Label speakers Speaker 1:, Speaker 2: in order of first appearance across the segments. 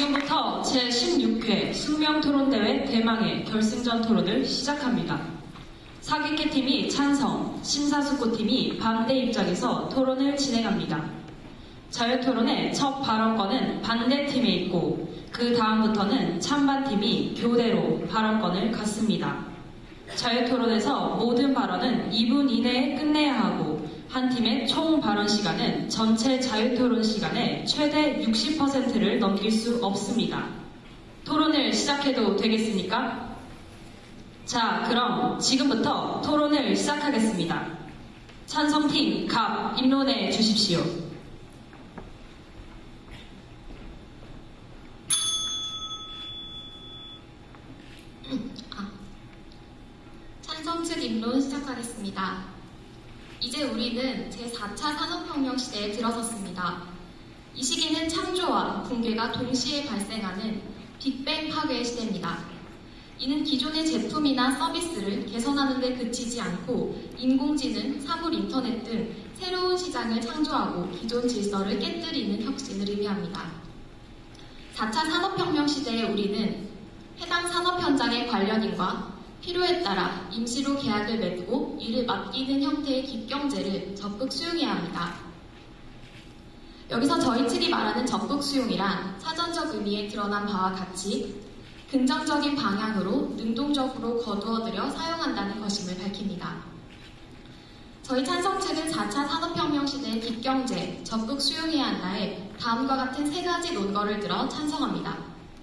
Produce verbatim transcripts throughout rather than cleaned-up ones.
Speaker 1: 지금부터 제십육 회 숙명토론대회 대망의 결승전 토론을 시작합니다. 사기캐팀이 찬성, 심사숙고팀이 반대 입장에서 토론을 진행합니다. 자유토론의 첫 발언권은 반대팀에 있고 그 다음부터는 찬반팀이 교대로 발언권을 갖습니다. 자유토론에서 모든 발언은 이 분 이내에 끝내야 하고 한 팀의 총 발언 시간은 전체 자유토론 시간의 최대 육십 퍼센트를 넘길 수 없습니다. 토론을 시작해도 되겠습니까? 자, 그럼 지금부터 토론을 시작하겠습니다. 찬성팀 갑 입론해 주십시오.
Speaker 2: 찬성 측 입론 시작하겠습니다. 이제 우리는 제사 차 산업혁명 시대에 들어섰습니다. 이 시기는 창조와 붕괴가 동시에 발생하는 빅뱅 파괴의 시대입니다. 이는 기존의 제품이나 서비스를 개선하는 데 그치지 않고 인공지능, 사물 인터넷 등 새로운 시장을 창조하고 기존 질서를 깨뜨리는 혁신을 의미합니다. 사 차 산업혁명 시대에 우리는 해당 산업 현장의 관련인과 필요에 따라 임시로 계약을 맺고 이를 맡기는 형태의 기경제를 적극 수용해야 합니다. 여기서 저희 측이 말하는 적극 수용이란 사전적 의미에 드러난 바와 같이 긍정적인 방향으로 능동적으로 거두어들여 사용한다는 것임을 밝힙니다. 저희 찬성 측은 사 차 산업혁명 시대의 기경제, 적극 수용해야 한다에 다음과 같은 세 가지 논거를 들어 찬성합니다.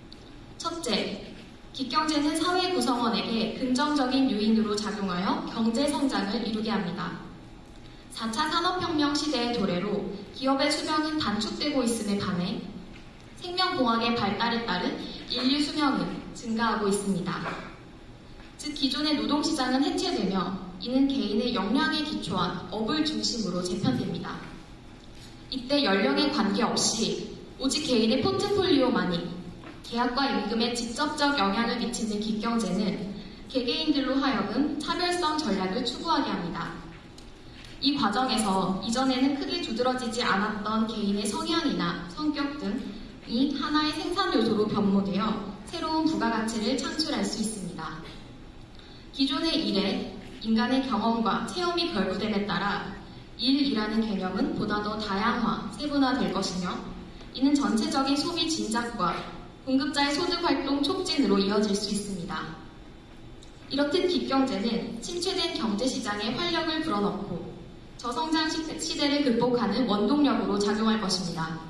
Speaker 2: 첫째, 기경제는 사회 구성원에게 긍정적인 요인으로 작용하여 경제 성장을 이루게 합니다. 사 차 산업혁명 시대의 도래로 기업의 수명은 단축되고 있음에 반해 생명공학의 발달에 따른 인류 수명은 증가하고 있습니다. 즉 기존의 노동시장은 해체되며 이는 개인의 역량에 기초한 업을 중심으로 재편됩니다. 이때 연령에 관계없이 오직 개인의 포트폴리오만이 계약과 임금에 직접적 영향을 미치는 기경제는 개개인들로 하여금 차별성 전략을 추구하게 합니다. 이 과정에서 이전에는 크게 두드러지지 않았던 개인의 성향이나 성격 등이 하나의 생산 요소로 변모되어 새로운 부가가치를 창출할 수 있습니다. 기존의 일에 인간의 경험과 체험이 결부됨에 따라 일이라는 개념은 보다 더 다양화, 세분화될 것이며 이는 전체적인 소비 진작과 공급자의 소득활동 촉진으로 이어질 수 있습니다. 이렇듯 기경제는 침체된 경제시장에 활력을 불어넣고 저성장 시대를 극복하는 원동력으로 작용할 것입니다.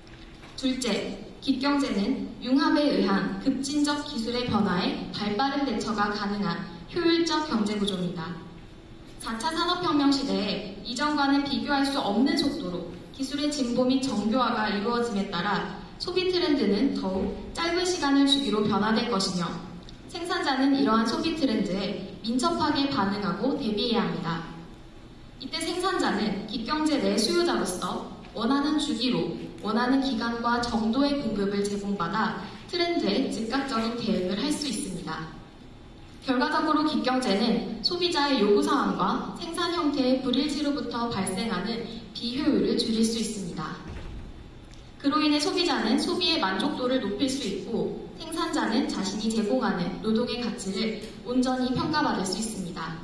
Speaker 2: 둘째, 기경제는 융합에 의한 급진적 기술의 변화에 발빠른 대처가 가능한 효율적 경제구조입니다. 사 차 산업혁명 시대에 이전과는 비교할 수 없는 속도로 기술의 진보 및 정교화가 이루어짐에 따라 소비 트렌드는 더욱 짧은 시간을 주기로 변화될 것이며 생산자는 이러한 소비 트렌드에 민첩하게 반응하고 대비해야 합니다. 이때 생산자는 기경제 내 수요자로서 원하는 주기로 원하는 기간과 정도의 공급을 제공받아 트렌드에 즉각적인 대응을 할 수 있습니다. 결과적으로 기경제는 소비자의 요구사항과 생산 형태의 불일치로부터 발생하는 비효율을 줄일 수 있습니다. 그로 인해 소비자는 소비의 만족도를 높일 수 있고 생산자는 자신이 제공하는 노동의 가치를 온전히 평가받을 수 있습니다.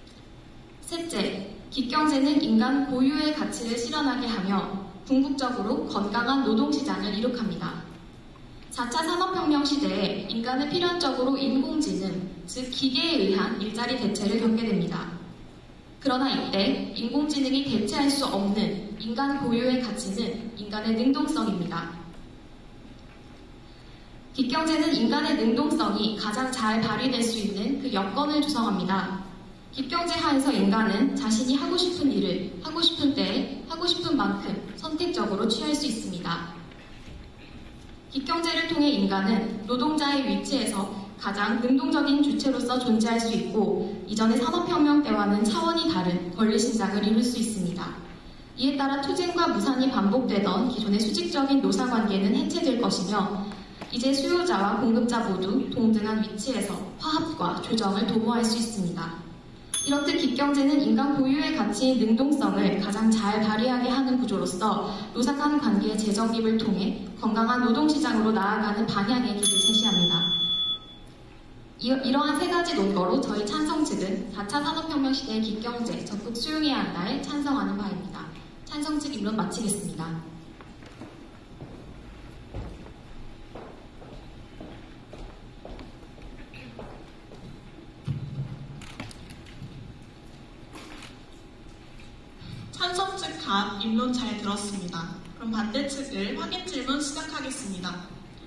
Speaker 2: 셋째, 기경제는 인간 고유의 가치를 실현하게 하며 궁극적으로 건강한 노동시장을 이룩합니다. 사 차 산업혁명 시대에 인간은 필연적으로 인공지능, 즉 기계에 의한 일자리 대체를 겪게 됩니다. 그러나 이때 인공지능이 대체할 수 없는 인간 고유의 가치는 인간의 능동성입니다. 기경제는 인간의 능동성이 가장 잘 발휘될 수 있는 그 여건을 조성합니다. 기경제 하에서 인간은 자신이 하고 싶은 일을 하고 싶은 때에 하고 싶은 만큼 선택적으로 취할 수 있습니다. 기경제를 통해 인간은 노동자의 위치에서 가장 능동적인 주체로서 존재할 수 있고 이전의 산업혁명 때와는 차원이 다른 권리신장을 이룰 수 있습니다. 이에 따라 투쟁과 무산이 반복되던 기존의 수직적인 노사관계는 해체될 것이며 이제 수요자와 공급자 모두 동등한 위치에서 화합과 조정을 도모할 수 있습니다. 이렇듯 기경제는 인간 고유의 가치인 능동성을 가장 잘 발휘하게 하는 구조로서 노사 간 관계의 재정립을 통해 건강한 노동시장으로 나아가는 방향의 길을 제시합니다. 이, 이러한 세 가지 논거로 저희 찬성 측은 사 차 산업혁명 시대의 기경제 적극 수용해야 한다에 찬성하는 바입니다. 찬성 측 입론 마치겠습니다.
Speaker 3: 찬성 측 간 입론 잘 들었습니다. 그럼 반대 측을 확인 질문 시작하겠습니다.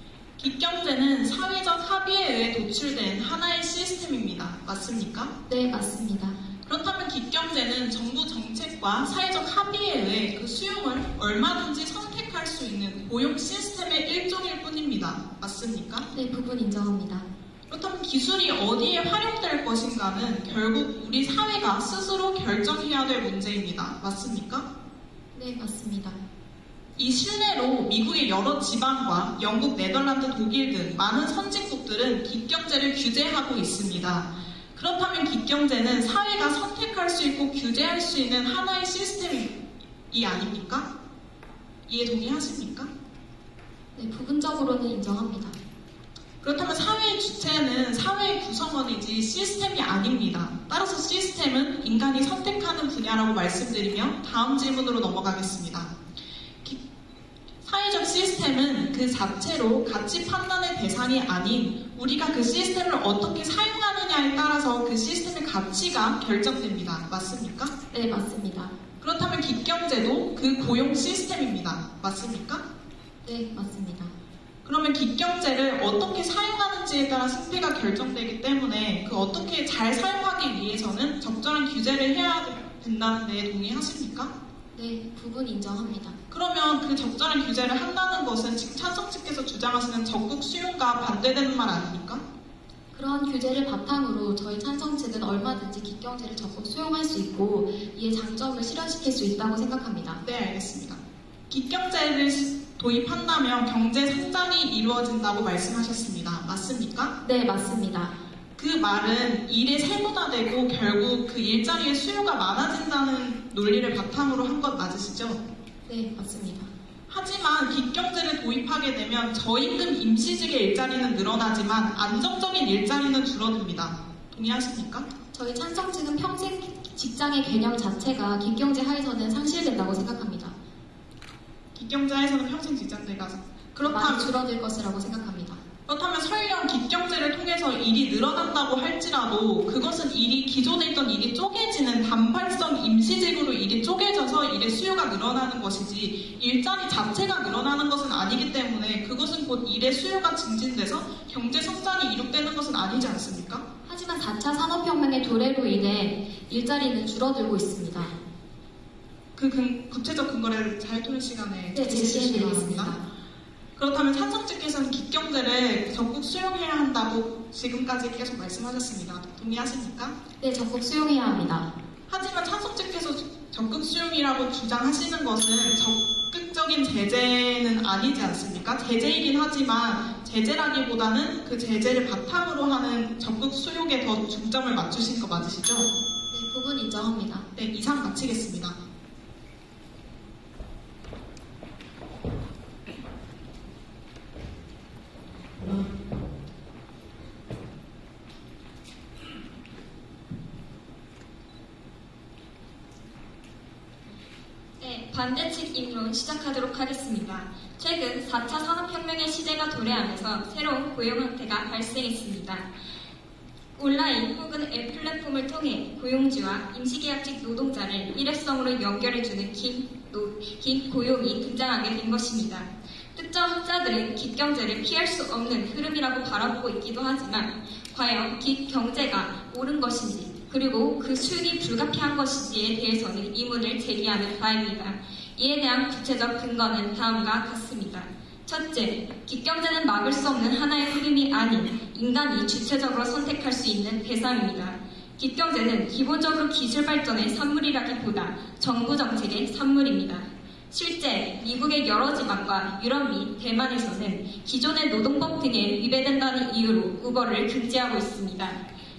Speaker 3: 기경제는 사회적 합의에 의해 도출된 하나의 시스템입니다. 맞습니까?
Speaker 2: 네, 맞습니다.
Speaker 3: 그렇다면 기경제는 정부 정책과 사회적 합의에 의해 그 수용을 얼마든지 선택할 수 있는 고용 시스템의 일종일 뿐입니다. 맞습니까?
Speaker 2: 네, 부분 인정합니다.
Speaker 3: 그렇다면 기술이 어디에 활용될 것인가는 결국 우리 사회가 스스로 결정해야 될 문제입니다. 맞습니까?
Speaker 2: 네, 맞습니다.
Speaker 3: 이 신뢰로 미국의 여러 지방과 영국, 네덜란드, 독일 등 많은 선진국들은 기경제를 규제하고 있습니다. 그렇다면 기경제는 사회가 선택할 수 있고 규제할 수 있는 하나의 시스템이 아닙니까? 이해 동의하십니까?
Speaker 2: 네, 부분적으로는 인정합니다.
Speaker 3: 그렇다면 사회의 주체는 사회의 구성원이지 시스템이 아닙니다. 따라서 시스템은 인간이 선택하는 분야라고 말씀드리며 다음 질문으로 넘어가겠습니다. 사회적 시스템은 그 자체로 가치 판단의 대상이 아닌 우리가 그 시스템을 어떻게 사용하느냐에 따라서 그 시스템의 가치가 결정됩니다. 맞습니까?
Speaker 2: 네, 맞습니다.
Speaker 3: 그렇다면 기경제도 그 고용 시스템입니다. 맞습니까?
Speaker 2: 네, 맞습니다.
Speaker 3: 그러면 기경제를 어떻게 사용하는지에 따라 승패가 결정되기 때문에 그 어떻게 잘 사용하기 위해서는 적절한 규제를 해야 된다는 데 동의하십니까?
Speaker 2: 네, 부분 인정합니다.
Speaker 3: 그러면 그 적절한 규제를 한다는 것은 지금 찬성 측에서 주장하시는 적극 수용과 반대되는 말 아닙니까?
Speaker 2: 그런 규제를 바탕으로 저희 찬성 측은 얼마든지 기경제를 적극 수용할 수 있고 이에 장점을 실현시킬 수 있다고 생각합니다.
Speaker 3: 네, 알겠습니다. 기경제를 도입한다면 경제 성장이 이루어진다고 말씀하셨습니다. 맞습니까?
Speaker 2: 네, 맞습니다.
Speaker 3: 그 말은 일이 세분화되고 결국 그 일자리의 수요가 많아진다는 논리를 바탕으로 한 것 맞으시죠?
Speaker 2: 네, 맞습니다.
Speaker 3: 하지만 기경제를 도입하게 되면 저임금 임시직의 일자리는 늘어나지만 안정적인 일자리는 줄어듭니다. 동의하십니까?
Speaker 2: 저희 찬성 측은 평생 직장의 개념 자체가 기경제 하에서는 상실된다고 생각합니다.
Speaker 3: 기경제 하에서는 평생 직장제가
Speaker 2: 많이
Speaker 3: 그렇다면
Speaker 2: 줄어들 것이라고 생각합니다.
Speaker 3: 그렇다면 설령 기경제를 통해서 일이 늘어난다고 할지라도 그것은 일이 기존에 있던 일이 쪼개지는 단발성 임시직으로 일이 쪼개져서 일의 수요가 늘어나는 것이지 일자리 자체가 늘어나는 것은 아니기 때문에 그것은 곧 일의 수요가 증진돼서 경제 성장이 이룩되는 것은 아니지 않습니까?
Speaker 2: 하지만 사 차 산업혁명의 도래로 인해 일자리는 줄어들고 있습니다.
Speaker 3: 그 근, 구체적 근거를 잘 토론 시간에
Speaker 2: 네, 제시해드리겠습니다.
Speaker 3: 그렇다면 찬성 측에서는 기경제를 적극 수용해야 한다고 지금까지 계속 말씀하셨습니다. 동의하십니까?
Speaker 2: 네, 적극 수용해야 합니다.
Speaker 3: 하지만 찬성 측에서 적극 수용이라고 주장하시는 것은 적극적인 제재는 아니지 않습니까? 제재이긴 하지만 제재라기보다는 그 제재를 바탕으로 하는 적극 수용에 더 중점을 맞추신 거 맞으시죠?
Speaker 2: 네, 부분 인정합니다.
Speaker 3: 네, 이상 마치겠습니다.
Speaker 4: 네, 반대 측 입론 시작하도록 하겠습니다. 최근 사 차 산업혁명의 시대가 도래하면서 새로운 고용 형태가 발생했습니다. 온라인 혹은 앱 플랫폼을 통해 고용주와 임시계약직 노동자를 일회성으로 연결해주는 긴, 노, 긴 고용이 등장하게 된 것입니다. 특정 학자들은 기경제를 피할 수 없는 흐름이라고 바라보고 있기도 하지만 과연 기경제가 옳은 것인지 그리고 그 수익이 불가피한 것인지에 대해서는 의문을 제기하는 바입니다. 이에 대한 구체적 근거는 다음과 같습니다. 첫째, 기경제는 막을 수 없는 하나의 흐름이 아닌 인간이 주체적으로 선택할 수 있는 대상입니다. 기경제는 기본적으로 기술 발전의 산물이라기보다 정부 정책의 산물입니다. 실제 미국의 여러 지방과 유럽 및 대만에서는 기존의 노동법 등에 위배된다는 이유로 우버를 금지하고 있습니다.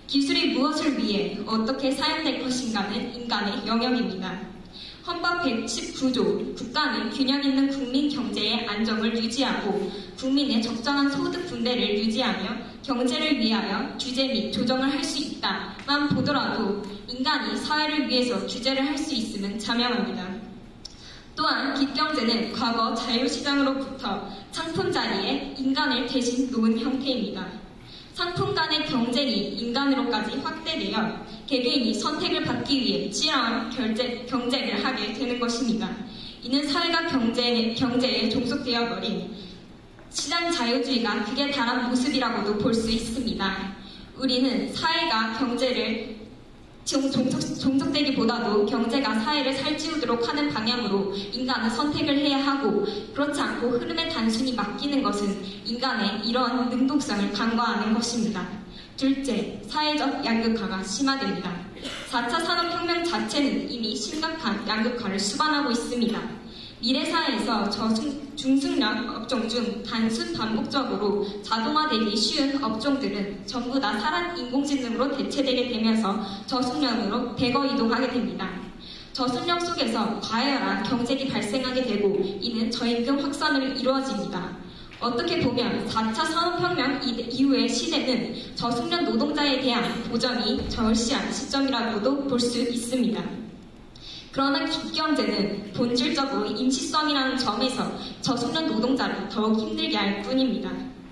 Speaker 4: 기술이 무엇을 위해 어떻게 사용될 것인가는 인간의 영역입니다. 헌법 백십구 조 국가는 균형 있는 국민 경제의 안정을 유지하고 국민의 적정한 소득 분배를 유지하며 경제를 위하여 규제 및 조정을 할 수 있다만 보더라도 인간이 사회를 위해서 규제를 할 수 있음은 자명합니다. 또한 기경제는 과거 자유시장으로부터 상품 자리에 인간을 대신 놓은 형태입니다. 상품 간의 경쟁이 인간으로까지 확대되어 개개인이 선택을 받기 위해 치열한 결제, 경쟁을 하게 되는 것입니다. 이는 사회가 경제, 경제에 종속되어 버린 시장 자유주의가 극에 달한 모습이라고도 볼 수 있습니다. 우리는 사회가 경제를 종속, 종속되기보다도 경제가 사회를 살찌우도록 하는 방향으로 인간은 선택을 해야 하고 그렇지 않고 흐름에 단순히 맡기는 것은 인간의 이러한 능동성을 간과하는 것입니다. 둘째, 사회적 양극화가 심화됩니다. 사 차 산업혁명 자체는 이미 심각한 양극화를 수반하고 있습니다. 미래 사회에서 저중, 중승력 업종 중 단순 반복적으로 자동화되기 쉬운 업종들은 전부 다 사람 인공지능으로 대체되게 되면서 저승력으로 대거 이동하게 됩니다. 저승력 속에서 과열한 경쟁이 발생하게 되고 이는 저임금 확산으로 이루어집니다. 어떻게 보면 사 차 산업혁명 이후의 시대는 저승력 노동자에 대한 보전이 절실한 시점이라고도 볼 수 있습니다. 그러나 기경제는 본질적으로 임시성이라는 점에서 저숙련 노동자를 더욱 힘들게 할 뿐입니다.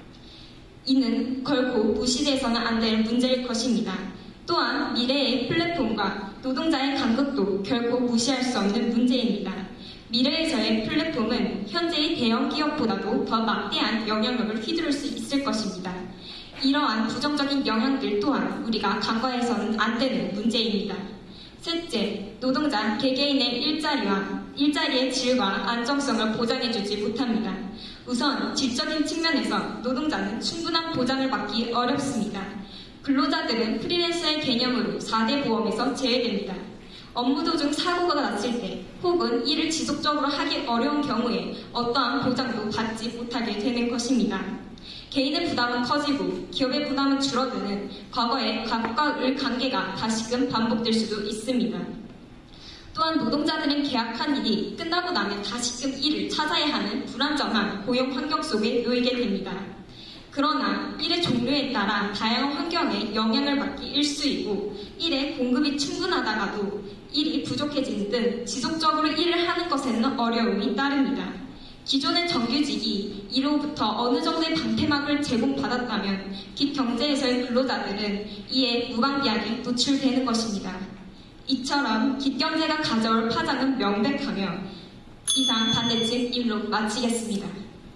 Speaker 4: 이는 결코 무시돼서는 안 될 문제일 것입니다. 또한 미래의 플랫폼과 노동자의 간극도 결코 무시할 수 없는 문제입니다. 미래에서의 플랫폼은 현재의 대형 기업보다도 더 막대한 영향력을 휘두를 수 있을 것입니다. 이러한 부정적인 영향들 또한 우리가 간과해서는 안 되는 문제입니다. 셋째, 노동자 개개인의 일자리와 일자리의 질과 안정성을 보장해주지 못합니다. 우선 질적인 측면에서 노동자는 충분한 보장을 받기 어렵습니다. 근로자들은 프리랜서의 개념으로 사 대 보험에서 제외됩니다. 업무 도중 사고가 났을 때 혹은 이를 지속적으로 하기 어려운 경우에 어떠한 보장도 받지 못하게 되는 것입니다. 개인의 부담은 커지고 기업의 부담은 줄어드는 과거의 갑과 을 관계가 다시금 반복될 수도 있습니다. 또한 노동자들은 계약한 일이 끝나고 나면 다시금 일을 찾아야 하는 불안정한 고용 환경 속에 놓이게 됩니다. 그러나 일의 종류에 따라 다양한 환경에 영향을 받기 일쑤이고 일의 공급이 충분하다가도 일이 부족해지는 등 지속적으로 일을 하는 것에는 어려움이 따릅니다. 기존의 정규직이 이로부터 어느 정도의 방패막을 제공받았다면 기경제에서의 근로자들은 이에 무방비하게 노출되는 것입니다. 이처럼 기경제가 가져올 파장은 명백하며 이상 반대측 임록 마치겠습니다.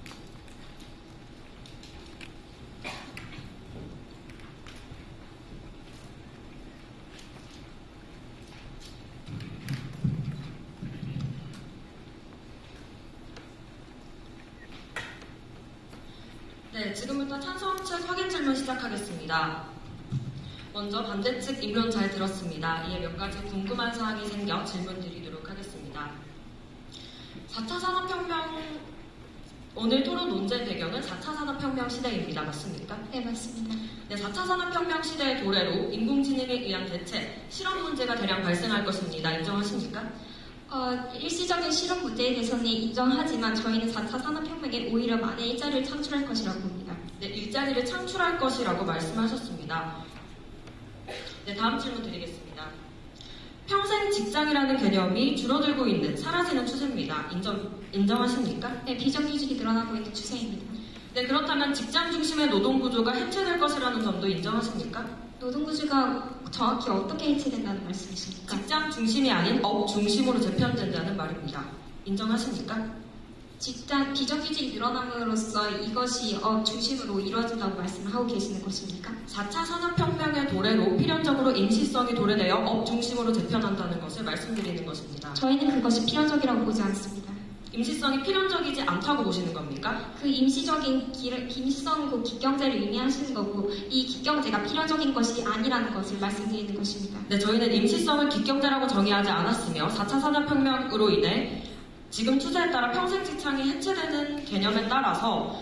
Speaker 5: 네, 지금부터 찬성 측 확인 질문 시작하겠습니다. 먼저 반대측 입론 잘 들었습니다. 이에 몇 가지 궁금한 사항이 생겨 질문 드리도록 하겠습니다. 사 차 산업혁명, 오늘 토론 논제 배경은 사 차 산업혁명 시대입니다. 맞습니까?
Speaker 2: 네, 맞습니다.
Speaker 5: 네, 사 차 산업혁명 시대의 도래로 인공지능에 의한 대체, 실험 문제가 대량 발생할 것입니다. 인정하십니까?
Speaker 4: 어, 일시적인 실험 문제에 대해서는 인정하지만 저희는 사 차 산업혁명에 오히려 많은 일자리를 창출할 것이라고 봅니다.
Speaker 5: 네, 일자리를 창출할 것이라고 말씀하셨습니다. 네, 다음 질문 드리겠습니다. 평생 직장이라는 개념이 줄어들고 있는, 사라지는 추세입니다. 인정, 인정하십니까?
Speaker 4: 네, 비정규직이 늘어나고 있는 추세입니다.
Speaker 5: 네, 그렇다면 직장 중심의 노동구조가 해체될 것이라는 점도 인정하십니까?
Speaker 4: 노동구조가 정확히 어떻게 해체된다는 말씀이십니까?
Speaker 5: 직장 중심이 아닌 업 중심으로 재편된다는 말입니다. 인정하십니까?
Speaker 4: 직장, 비정규직이 늘어남으로써 이것이 업 중심으로 이루어진다고 말씀을 하고 계시는 것입니까?
Speaker 5: 사 차 산업혁명의 도래로 필연적으로 임시성이 도래되어 업 중심으로 재편한다는 것을 말씀드리는 것입니다.
Speaker 4: 저희는 그것이 필연적이라고 보지 않습니다.
Speaker 5: 임시성이 필연적이지 않다고 보시는 겁니까?
Speaker 4: 그 임시적인 기, 임시성이고 기경제를 의미하시는 거고 이 기경제가 필연적인 것이 아니라는 것을 말씀드리는 것입니다.
Speaker 5: 네, 저희는 임시성을 기경제라고 정의하지 않았으며 사 차 산업혁명으로 인해 지금 추세에 따라 평생 직장이 해체되는 개념에 따라서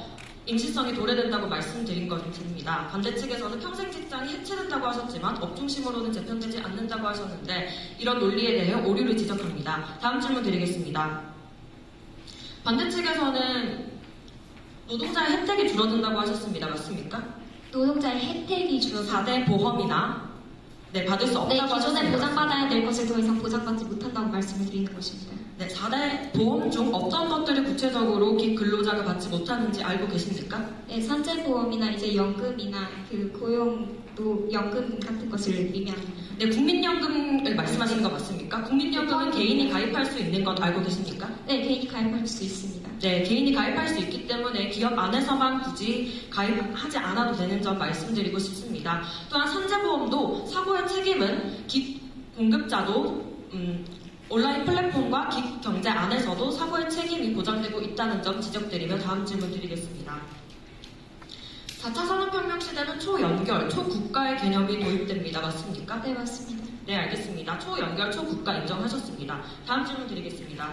Speaker 5: 임시성이 도래된다고 말씀드린 것입니다. 반대 측에서는 평생 직장이 해체된다고 하셨지만 업 중심으로는 재편되지 않는다고 하셨는데 이런 논리에 대해 오류를 지적합니다. 다음 질문 드리겠습니다. 반대 측에서는 노동자의 혜택이 줄어든다고 하셨습니다. 맞습니까?
Speaker 2: 노동자의 혜택이 줄어든다.
Speaker 5: 사 대 보험이나 네, 받을 수
Speaker 2: 네,
Speaker 5: 없다고
Speaker 2: 기존에
Speaker 5: 하셨습니다.
Speaker 2: 보장받아야 될 것을 더 이상 보장받지 못한다고 말씀을 드리는 것입니다.
Speaker 5: 네, 사 대 보험 중 어떤 것들을 구체적으로 기 근로자가 받지 못하는지 알고 계십니까?
Speaker 2: 네, 산재보험이나 이제 연금이나 그 고용도 연금 같은 것을 의미합니다.
Speaker 5: 네, 국민연금을 말씀하시는 거 맞습니까? 국민연금은 개인이 가입할 수 있는 것 알고 계십니까?
Speaker 2: 네, 개인이 가입할 수 있습니다.
Speaker 5: 네, 개인이 가입할 수 있기 때문에 기업 안에서만 굳이 가입하지 않아도 되는 점 말씀드리고 싶습니다. 또한 산재보험도 사고의 책임은 기 공급자도 음, 온라인 플랫폼과 기경제 안에서도 사고의 책임이 보장되고 있다는 점 지적드리며 다음 질문 드리겠습니다. 사 차 산업혁명 시대는 초연결, 초국가의 개념이 도입됩니다. 맞습니까?
Speaker 2: 네, 맞습니다.
Speaker 5: 네, 알겠습니다. 초연결, 초국가 인정하셨습니다. 다음 질문 드리겠습니다.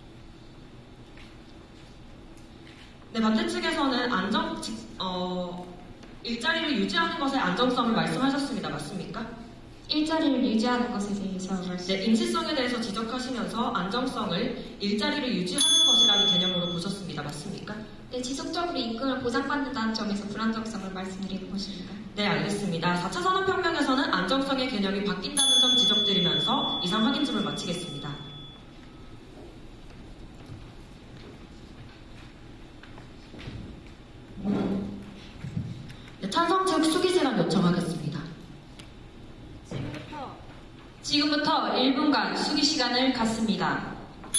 Speaker 5: 네, 반대 측에서는 안정, 직, 어, 일자리를 유지하는 것의 안정성을 말씀하셨습니다. 맞습니까?
Speaker 2: 일자리를 유지하는 것에 대해서 말씀.
Speaker 5: 네, 임시성에 대해서 지적하시면서 안정성을 일자리를 유지하는 것이라는 개념으로 보셨습니다. 맞습니까?
Speaker 2: 네, 지속적으로 임금을 보장받는다는 점에서 불안정성을 말씀드리는 것입니다.
Speaker 5: 네, 알겠습니다. 사 차 산업혁명에서는 안정성의 개념이 바뀐다는 점 지적드리면서 이상 확인점을 마치겠습니다. 네, 찬성 측 수기 시간 요청하겠습니다.
Speaker 1: 지금부터, 지금부터 일 분간 수기 시간을 갖습니다.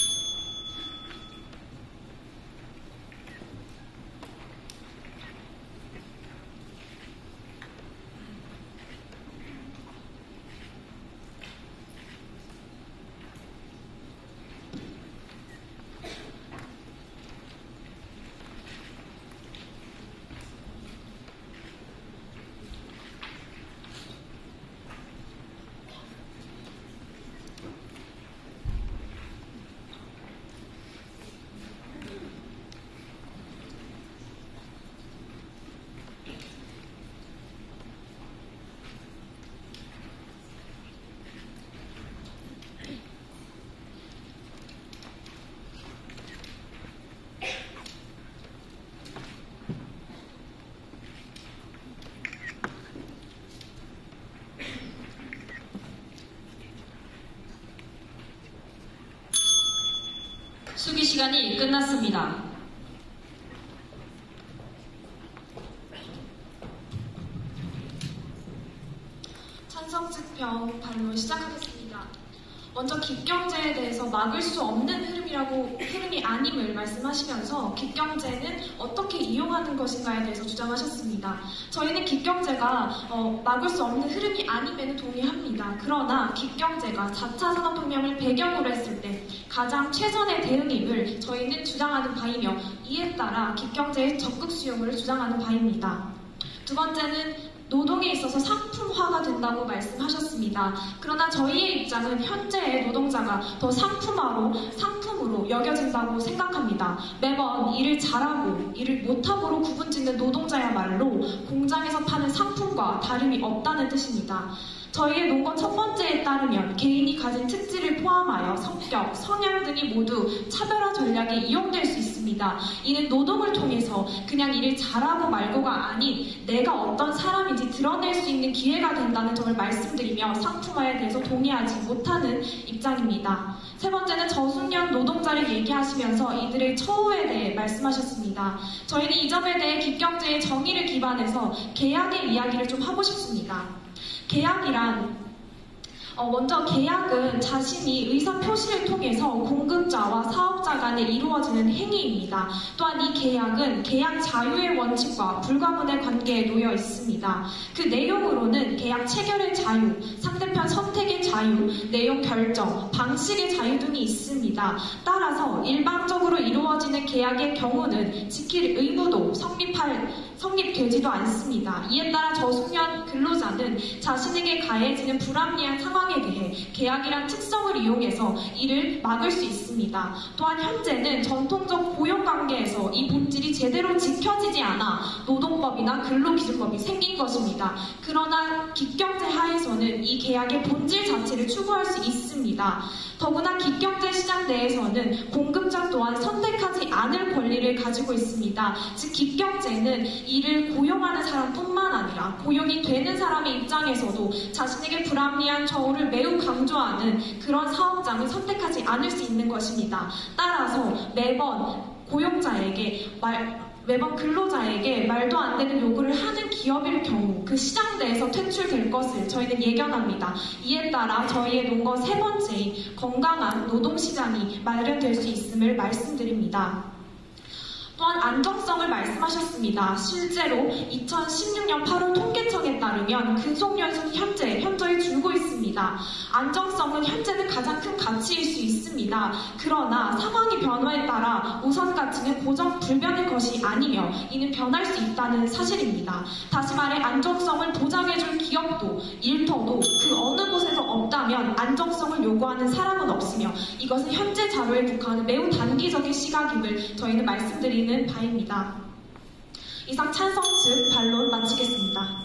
Speaker 1: 수기 시간이 끝났습니다.
Speaker 6: 찬성 측평 반론 시작하겠습니다. 먼저 깁경제에 대해서 막을 수 없는 흐름이라고 흐름이 아님을 말씀하시면서 깁경제는 어떻게 이용하는 것인가에 대해서 주장하셨습니다. 저희는 깁경제가 어, 막을 수 없는 흐름이 아님에는 동의합니다. 그러나 깁경제가 사 차 산업혁명을 배경으로 했을 때 가장 최선의 대응임을 저희는 주장하는 바이며 이에 따라 깁경제의 적극 수용을 주장하는 바입니다. 두 번째는 노동에 있어서 상품화가 된다고 말씀하셨습니다. 그러나 저희의 입장은 현재의 노동자가 더 상품화로, 상품으로 여겨진다고 생각합니다. 매번 일을 잘하고 일을 못함으로 구분짓는 노동자야말로 공장에서 파는 상품과 다름이 없다는 뜻입니다. 저희의 논거 첫 번째에 따르면 개인이 가진 특질을 포함하여 성격, 성향 등이 모두 차별화 전략에 이용될 수 있습니다. 이는 노동을 통해서 그냥 일을 잘하고 말고가 아닌 내가 어떤 사람인지 드러낼 수 있는 기회가 된다는 점을 말씀드리며 상품화에 대해서 동의하지 못하는 입장입니다. 세 번째는 저숙련 노동자를 얘기하시면서 이들의 처우에 대해 말씀하셨습니다. 저희는 이 점에 대해 깁경제의 정의를 기반해서 계약의 이야기를 좀 하고 싶습니다. 계약이란 어, 먼저 계약은 자신이 의사표시를 통해서 공급자와 사업자 간에 이루어지는 행위입니다. 또한 이 계약은 계약 자유의 원칙과 불가분의 관계에 놓여 있습니다. 그 내용으로는 계약 계약 체결의 자유, 상대편 선택의 자유, 내용 결정, 방식의 자유 등이 있습니다. 따라서 일방적으로 이루어지는 계약의 경우는 지킬 의무도 성립할, 성립되지도 않습니다. 이에 따라 저숙련 근로자는 자신에게 가해지는 불합리한 상황에 대해 계약이란 특성을 이용해서 이를 막을 수 있습니다. 또한 현재는 전통적 고용관계에서 이 본질이 제대로 지켜지지 않아 노동법이나 근로기준법이 생긴 것입니다. 그러나 기경제 하에서는 이 계약의 본질 자체를 추구할 수 있습니다. 더구나 기경제 시장 내에서는 공급자 또한 선택하지 않을 권리를 가지고 있습니다. 즉 기경제는 이를 고용하는 사람뿐만 아니라 고용이 되는 사람의 입장에서도 자신에게 불합리한 처우를 매우 강조하는 그런 사업장을 선택하지 않을 수 있는 것입니다. 따라서 매번 고용자에게 말 매번 근로자에게 말도 안 되는 요구를 하는 기업일 경우 그 시장 내에서 퇴출될 것을 저희는 예견합니다. 이에 따라 저희의 논거 세 번째인 건강한 노동시장이 마련될 수 있음을 말씀드립니다. 또한 안정성을 말씀하셨습니다. 실제로 이천십육 년 팔월 통계청에 따르면 근속연수는 현재 현저히 줄고 있습니다. 안정성은 현재는 가장 큰 가치일 수 있습니다. 그러나 상황의 변화에 따라 우선 가치는 고정 불변의 것이 아니며 이는 변할 수 있다는 사실입니다. 다시 말해 안정성을 보장해줄 기업도 일터도 그 어느 곳에서 없다면 안정성을 요구하는 사람은 없으며 이것은 현재 자료에 국한한 매우 단기적인 시각임을 저희는 말씀드리는 바입니다. 이상 찬성 측 반론 마치겠습니다.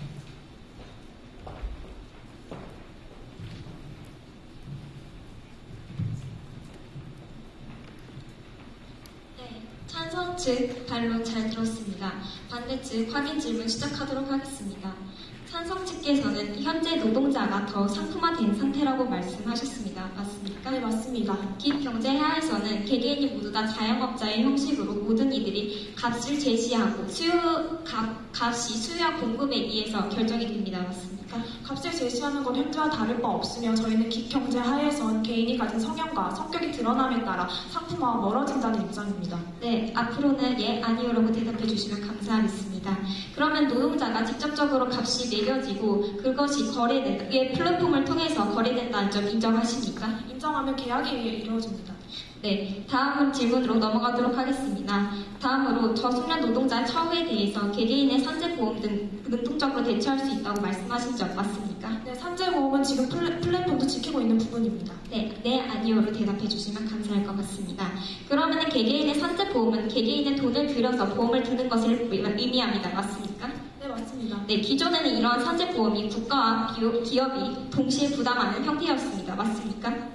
Speaker 2: 네, 찬성 측 반론 잘 들었습니다. 반대 측 확인 질문 시작하도록 하겠습니다. 찬성 측께서는 현재 노동자가 더 상품화된 상태라고 말씀하셨습니다. 맞습니까?
Speaker 6: 네, 맞습니다.
Speaker 2: 기업경제 하에서는 개개인이 모두 다 자영업자의 형식으로 모든 이들이 값을 제시하고 수요, 값, 값이 수요와 공급에 의해서 결정이 됩니다. 맞습니까?
Speaker 6: 값을 제시하는 건 현재와 다를 바 없으며 저희는 기경제 하에선 개인이 가진 성향과 성격이 드러남에 따라 상품화와 멀어진다는 입장입니다.
Speaker 2: 네, 앞으로는 예, 아니요라고 대답해 주시면 감사하겠습니다. 그러면 노동자가 직접적으로 값이 매겨지고 그것이 거래된다, 예, 플랫폼을 통해서 거래된다는 점 인정하십니까?
Speaker 6: 인정하면 계약이 이루어집니다.
Speaker 2: 네, 다음 질문으로 넘어가도록 하겠습니다. 다음으로 저숙련 노동자 처우에 대해서 개개인의 산재보험 등 능동적으로 대처할 수 있다고 말씀하신 점 맞습니까?
Speaker 6: 네, 산재보험은 지금 플랫, 플랫폼도 지키고 있는 부분입니다.
Speaker 2: 네, 네, 아니요로 대답해 주시면 감사할 것 같습니다. 그러면 개개인의 산재보험은 개개인의 돈을 들여서 보험을 드는 것을 의미합니다. 맞습니까?
Speaker 6: 네, 맞습니다.
Speaker 2: 네, 기존에는 이러한 산재보험이 국가와 기업, 기업이 동시에 부담하는 형태였습니다. 맞습니까?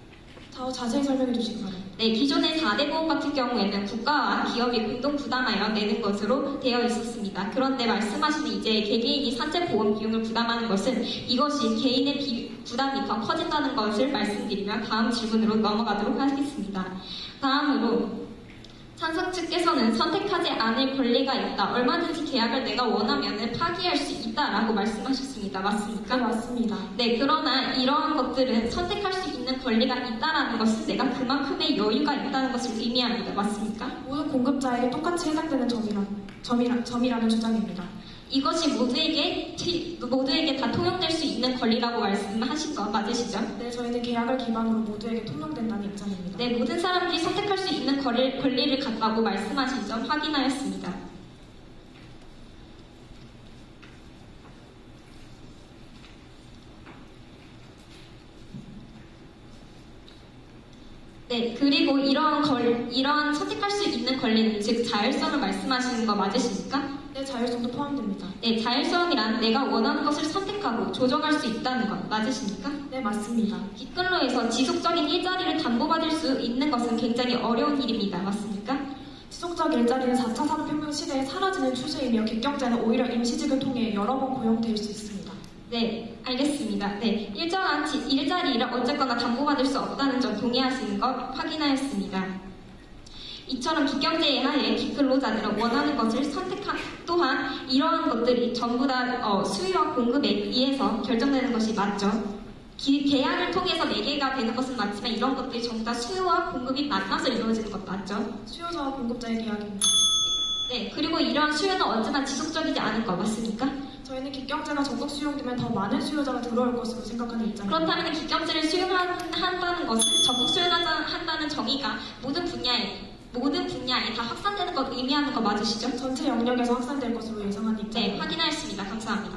Speaker 6: 더 자세히 설명해 주시기 바랍니다.
Speaker 2: 네, 기존의 사 대 보험 같은 경우에는 국가와 기업이 공동 부담하여 내는 것으로 되어 있었습니다. 그런데 말씀하시는 이제 개개인이 산재보험 비용을 부담하는 것은 이것이 개인의 비, 부담이 더 커진다는 것을 말씀드리며 다음 질문으로 넘어가도록 하겠습니다. 다음으로 찬성 측께서는 선택하지 않을 권리가 있다. 얼마든지 계약을 내가 원하면 파기할 수 있다라고 말씀하셨습니다. 맞습니까?
Speaker 6: 네, 맞습니다.
Speaker 2: 네, 그러나 이러한 것들은 선택할 수 있는 권리가 있다라는 것은 내가 그만큼의 여유가 있다는 것을 의미합니다. 맞습니까?
Speaker 6: 모든 공급자에게 똑같이 해당되는 점이라, 점이라, 점이라는 주장입니다.
Speaker 2: 이것이 모두에게, 모두에게 다 통용될 수 있는 권리라고 말씀하신 거 맞으시죠?
Speaker 6: 네, 저희는 계약을 기반으로 모두에게 통용된다는 입장입니다.
Speaker 2: 네, 모든 사람들이 선택할 수 있는 권리, 권리를 갖다고 말씀하신 점 확인하였습니다. 네, 그리고 이러한 걸, 이러한 선택할 수 있는 권리는 즉 자율성을 말씀하시는 거 맞으십니까?
Speaker 6: 네, 자율성도 포함됩니다.
Speaker 2: 네, 자율성이란 내가 원하는 것을 선택하고 조정할 수 있다는 것 맞으십니까?
Speaker 6: 네, 맞습니다.
Speaker 2: 뒷근로에서 지속적인 일자리를 담보받을 수 있는 것은 굉장히 어려운 일입니다. 맞습니까?
Speaker 6: 지속적 일자리는 사 차 산업혁명 시대에 사라지는 추세이며 객경제는 오히려 임시직을 통해 여러 번 고용될 수 있습니다.
Speaker 2: 네, 알겠습니다. 네, 일정한 지, 일자리를 어쨌거나 담보받을 수 없다는 점 동의하시는 것 확인하였습니다. 이처럼 기경제의 하에 기근로자들은 원하는 것을 선택한 또한 이러한 것들이 전부 다 어, 수요와 공급에 의해서 결정되는 것이 맞죠. 기, 계약을 통해서 매개가 되는 것은 맞지만 이런 것들이 전부 다 수요와 공급이 만나서 이루어지는 것 맞죠?
Speaker 6: 수요자와 공급자의 계약입니다.
Speaker 2: 네, 그리고 이러한 수요는 언제나 지속적이지 않을 것 맞습니까?
Speaker 6: 저희는 기경제가 적극 수용되면 더 많은 수요자가 들어올 것으로 생각하는 입장입니다.
Speaker 4: 그렇다면 기경제를 수용한다는 것은 적극 수용한다는 정의가 모든 분야에 모든 분야에 다 확산되는 것 의미하는 거 맞으시죠?
Speaker 6: 전체 영역에서 확산될 것으로 예상하는
Speaker 4: 네,
Speaker 6: 입장입니다.
Speaker 4: 확인하였습니다. 감사합니다.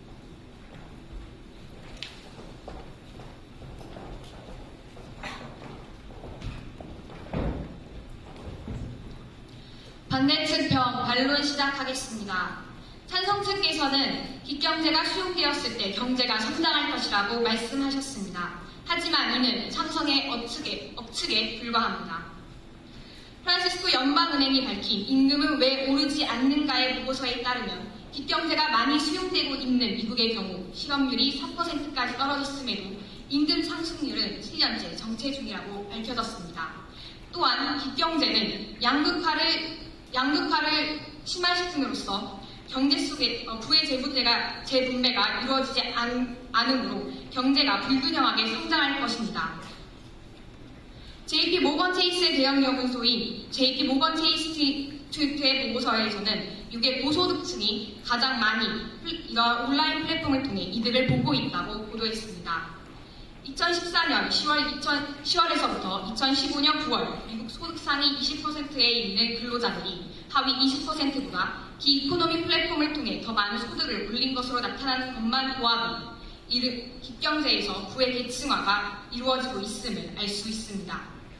Speaker 2: 반대측 병 반론 시작하겠습니다. 찬성 측께서는 기경제가 수용되었을 때 경제가 성장할 것이라고 말씀하셨습니다. 하지만 이는 찬성의 억측에, 억측에 불과합니다. 프란시스코 연방은행이 밝힌 임금은 왜 오르지 않는가의 보고서에 따르면 기경제가 많이 수용되고 있는 미국의 경우 실업률이 사 퍼센트까지 떨어졌음에도 임금 상승률은 칠 년째 정체 중이라고 밝혀졌습니다. 또한 기경제는 양극화를 양극화를 심화시킴으로써 경제 속에 어, 부의 재분배가, 재분배가 이루어지지 않, 않으므로 경제가 불균형하게 성장할 것입니다. 제이피 모건 체이스의 대형 연구소인 제이피 모건 체이스의 보고서에서는 유괴 고소득층이 가장 많이 이런 온라인 플랫폼을 통해 이득을 보고 있다고 보도했습니다. 이천십사 년 시월, 에서부터 이천십오 년 구월 미국 소득 상위 이십 퍼센트에 있는 근로자들이 하위 이십 퍼센트보다 기이코노미 플랫폼을 통해 더 많은 소득을 올린 것으로 나타나는 것만 보아도 기경제에서 부의 계층화가 이루어지고 있음을 알 수 있습니다.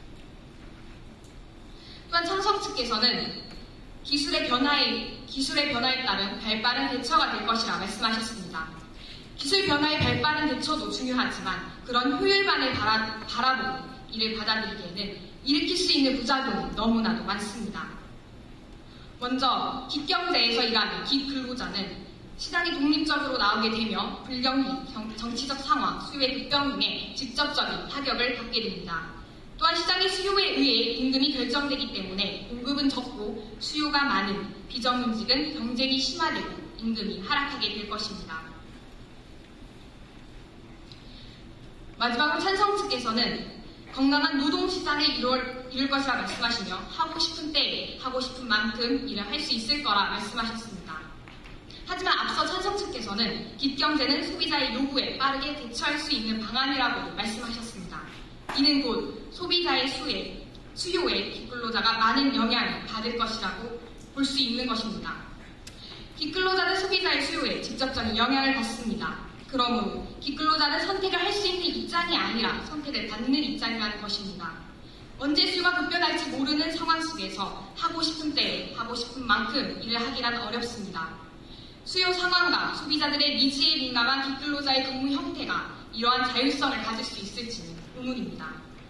Speaker 2: 또한 찬성 측께서는 기술의 변화에, 기술의 변화에 따른 발빠른 대처가 될 것이라 말씀하셨습니다. 기술 변화의 발빠른 대처도 중요하지만 그런 효율만을 바라, 바라보고 이를 받아들이기에는 일으킬 수 있는 부작용이 너무나도 많습니다. 먼저 기경제에서 일하는 기근로자는 시장이 독립적으로 나오게 되며 불경기, 정치적 상황, 수요의 급변동에 직접적인 타격을 받게 됩니다. 또한 시장의 수요에 의해 임금이 결정되기 때문에 공급은 적고 수요가 많은 비정규직은 경쟁이 심화되고 임금이 하락하게 될 것입니다. 마지막으로 찬성 측에서는 건강한 노동시장을 이룰, 이룰 것이라 말씀하시며 하고 싶은 때에 하고 싶은 만큼 일을 할 수 있을 거라 말씀하셨습니다. 하지만 앞서 찬성 측에서는 기경제는 소비자의 요구에 빠르게 대처할 수 있는 방안이라고 말씀하셨습니다. 이는 곧 소비자의 수에, 수요에 기근로자가 많은 영향을 받을 것이라고 볼 수 있는 것입니다. 기근로자는 소비자의 수요에 직접적인 영향을 받습니다. 그러므로 기근로자는 선택을 할 수 있는 입장이 아니라 선택을 받는 입장이라는 것입니다. 언제 수요가 급변할지 모르는 상황 속에서 하고 싶은 때에 하고 싶은 만큼 일을 하기란 어렵습니다. 수요 상황과 소비자들의 니즈에 민감한 기근로자의 근무 형태가 이러한 자율성을 가질 수 있을지는 의문입니다.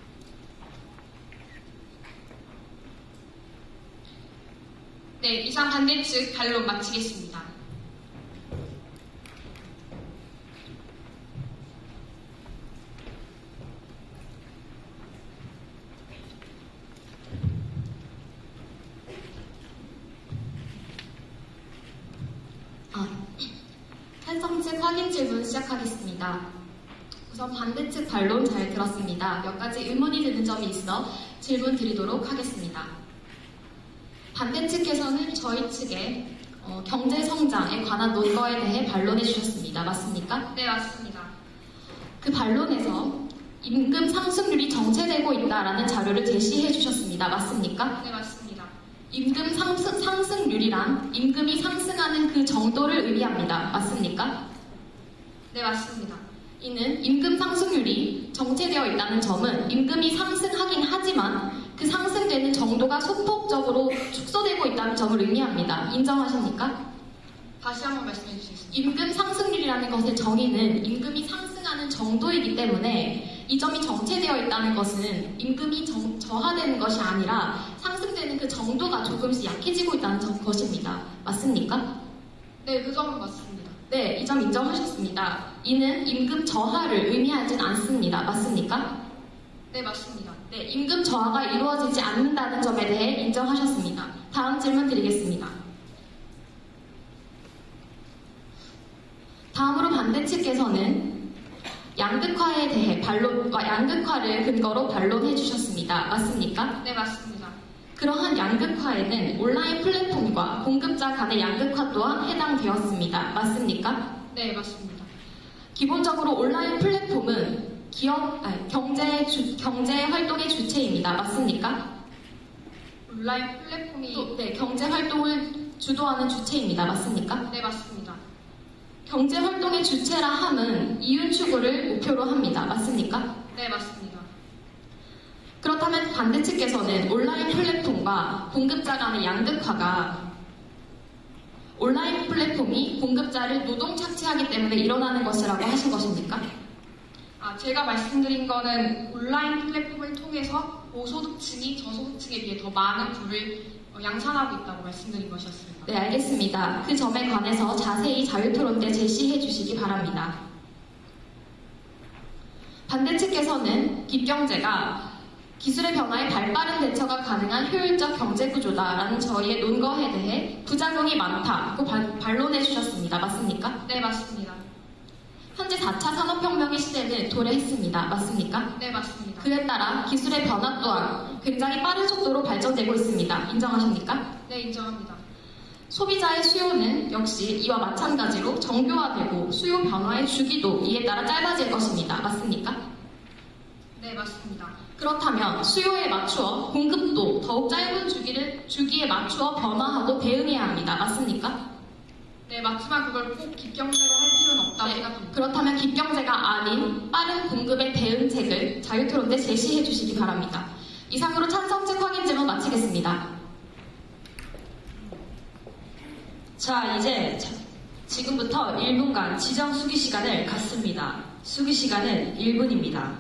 Speaker 2: 네, 이상 반대측 반론 마치겠습니다. 아, 찬성 측 확인 질문 시작하겠습니다. 우선 반대측 반론 잘 들었습니다. 몇 가지 의문이 드는 점이 있어 질문 드리도록 하겠습니다. 반대측에서는 저희 측의 어, 경제 성장에 관한 논거에 대해 반론해 주셨습니다. 맞습니까?
Speaker 4: 네, 맞습니다.
Speaker 2: 그 반론에서 임금 상승률이 정체되고 있다라는 자료를 제시해 주셨습니다. 맞습니까?
Speaker 4: 네, 맞습니다.
Speaker 2: 임금 상승, 상승률이란 임금이 상승하는 그 정도를 의미합니다. 맞습니까?
Speaker 4: 네, 맞습니다.
Speaker 2: 이는 임금 상승률이 정체되어 있다는 점은 임금이 상승하긴 하지만 그 상승되는 정도가 소폭적으로 축소되고 있다는 점을 의미합니다. 인정하십니까?
Speaker 4: 다시 한번 말씀해 주시겠습니까?
Speaker 2: 임금 상승률이라는 것의 정의는 임금이 상승하는 정도이기 때문에 이 점이 정체되어 있다는 것은 임금이 정, 저하되는 것이 아니라 상승되는 그 정도가 조금씩 약해지고 있다는 점, 것입니다. 맞습니까?
Speaker 4: 네, 그 점은 맞습니다.
Speaker 2: 네, 이 점 인정하셨습니다. 이는 임금 저하를 의미하진 않습니다. 맞습니까?
Speaker 4: 네, 맞습니다.
Speaker 2: 네, 임금 저하가 이루어지지 않는다는 점에 대해 인정하셨습니다. 다음 질문 드리겠습니다. 다음으로 반대 측에서는 양극화에 대해 반론, 양극화를 근거로 반론해 주셨습니다. 맞습니까?
Speaker 4: 네, 맞습니다.
Speaker 2: 그 그러한 양극화에는 온라인 플랫폼과 공급자 간의 양극화 또한 해당되었습니다. 맞습니까?
Speaker 6: 네, 맞습니다.
Speaker 2: 기본적으로 온라인 플랫폼은 기업, 아니, 경제, 주, 경제 활동의 주체입니다. 맞습니까?
Speaker 6: 온라인 플랫폼이
Speaker 2: 또, 네, 경제 활동을 주도하는 주체입니다. 맞습니까?
Speaker 6: 네, 맞습니다.
Speaker 2: 경제 활동의 주체라 함은 이윤 추구를 목표로 합니다. 맞습니까?
Speaker 6: 네, 맞습니다.
Speaker 2: 그렇다면 반대측에서는 온라인 플랫폼과 공급자 간의 양극화가 온라인 플랫폼이 공급자를 노동 착취하기 때문에 일어나는 것이라고 하신 것입니까?
Speaker 6: 아, 제가 말씀드린 거는 온라인 플랫폼을 통해서 고소득층이 저소득층에 비해 더 많은 부를 어, 양산하고 있다고 말씀드린 것이었습니다.
Speaker 2: 네, 알겠습니다. 그 점에 관해서 자세히 자유토론 때 제시해 주시기 바랍니다. 반대측에서는 깁경제가 기술의 변화에 발빠른 대처가 가능한 효율적 경제 구조다라는 저희의 논거에 대해 부작용이 많다고 반, 반론해 주셨습니다. 맞습니까?
Speaker 6: 네, 맞습니다.
Speaker 2: 현재 사 차 산업혁명의 시대는 도래했습니다. 맞습니까?
Speaker 6: 네, 맞습니다.
Speaker 2: 그에 따라 기술의 변화 또한 굉장히 빠른 속도로 발전되고 있습니다. 인정하십니까?
Speaker 6: 네, 인정합니다.
Speaker 2: 소비자의 수요는 역시 이와 마찬가지로 정교화되고 수요 변화의 주기도 이에 따라 짧아질 것입니다. 맞습니까?
Speaker 6: 네, 맞습니다.
Speaker 2: 그렇다면 수요에 맞추어 공급도 더욱 짧은 주기를, 주기에 맞추어 변화하고 대응해야 합니다. 맞습니까?
Speaker 6: 네, 맞지만 그걸 꼭 깁경제로 할 필요는 없다고
Speaker 2: 네,
Speaker 6: 생각합니다.
Speaker 2: 그렇다면 깁경제가 아닌 빠른 공급의 대응책을 자유토론 때 제시해 주시기 바랍니다. 이상으로 찬성 측 확인 질문 마치겠습니다.
Speaker 5: 자, 이제 자- 지금부터 일 분간 지정 수기 시간을 갖습니다. 수기 시간은 일 분입니다.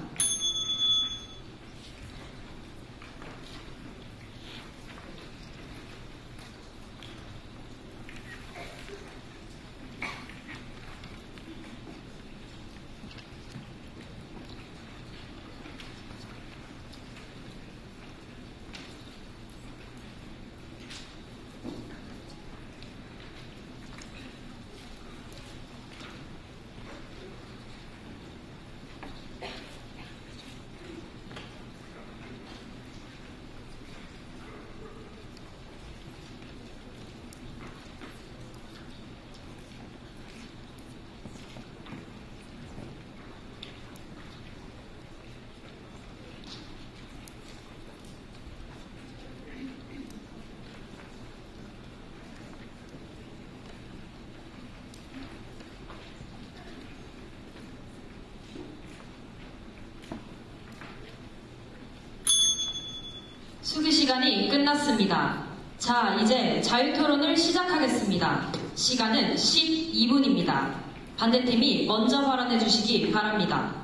Speaker 5: 수기 시간이 끝났습니다. 자, 이제 자유토론을 시작하겠습니다. 시간은 십이 분입니다. 반대팀이 먼저 발언해 주시기 바랍니다.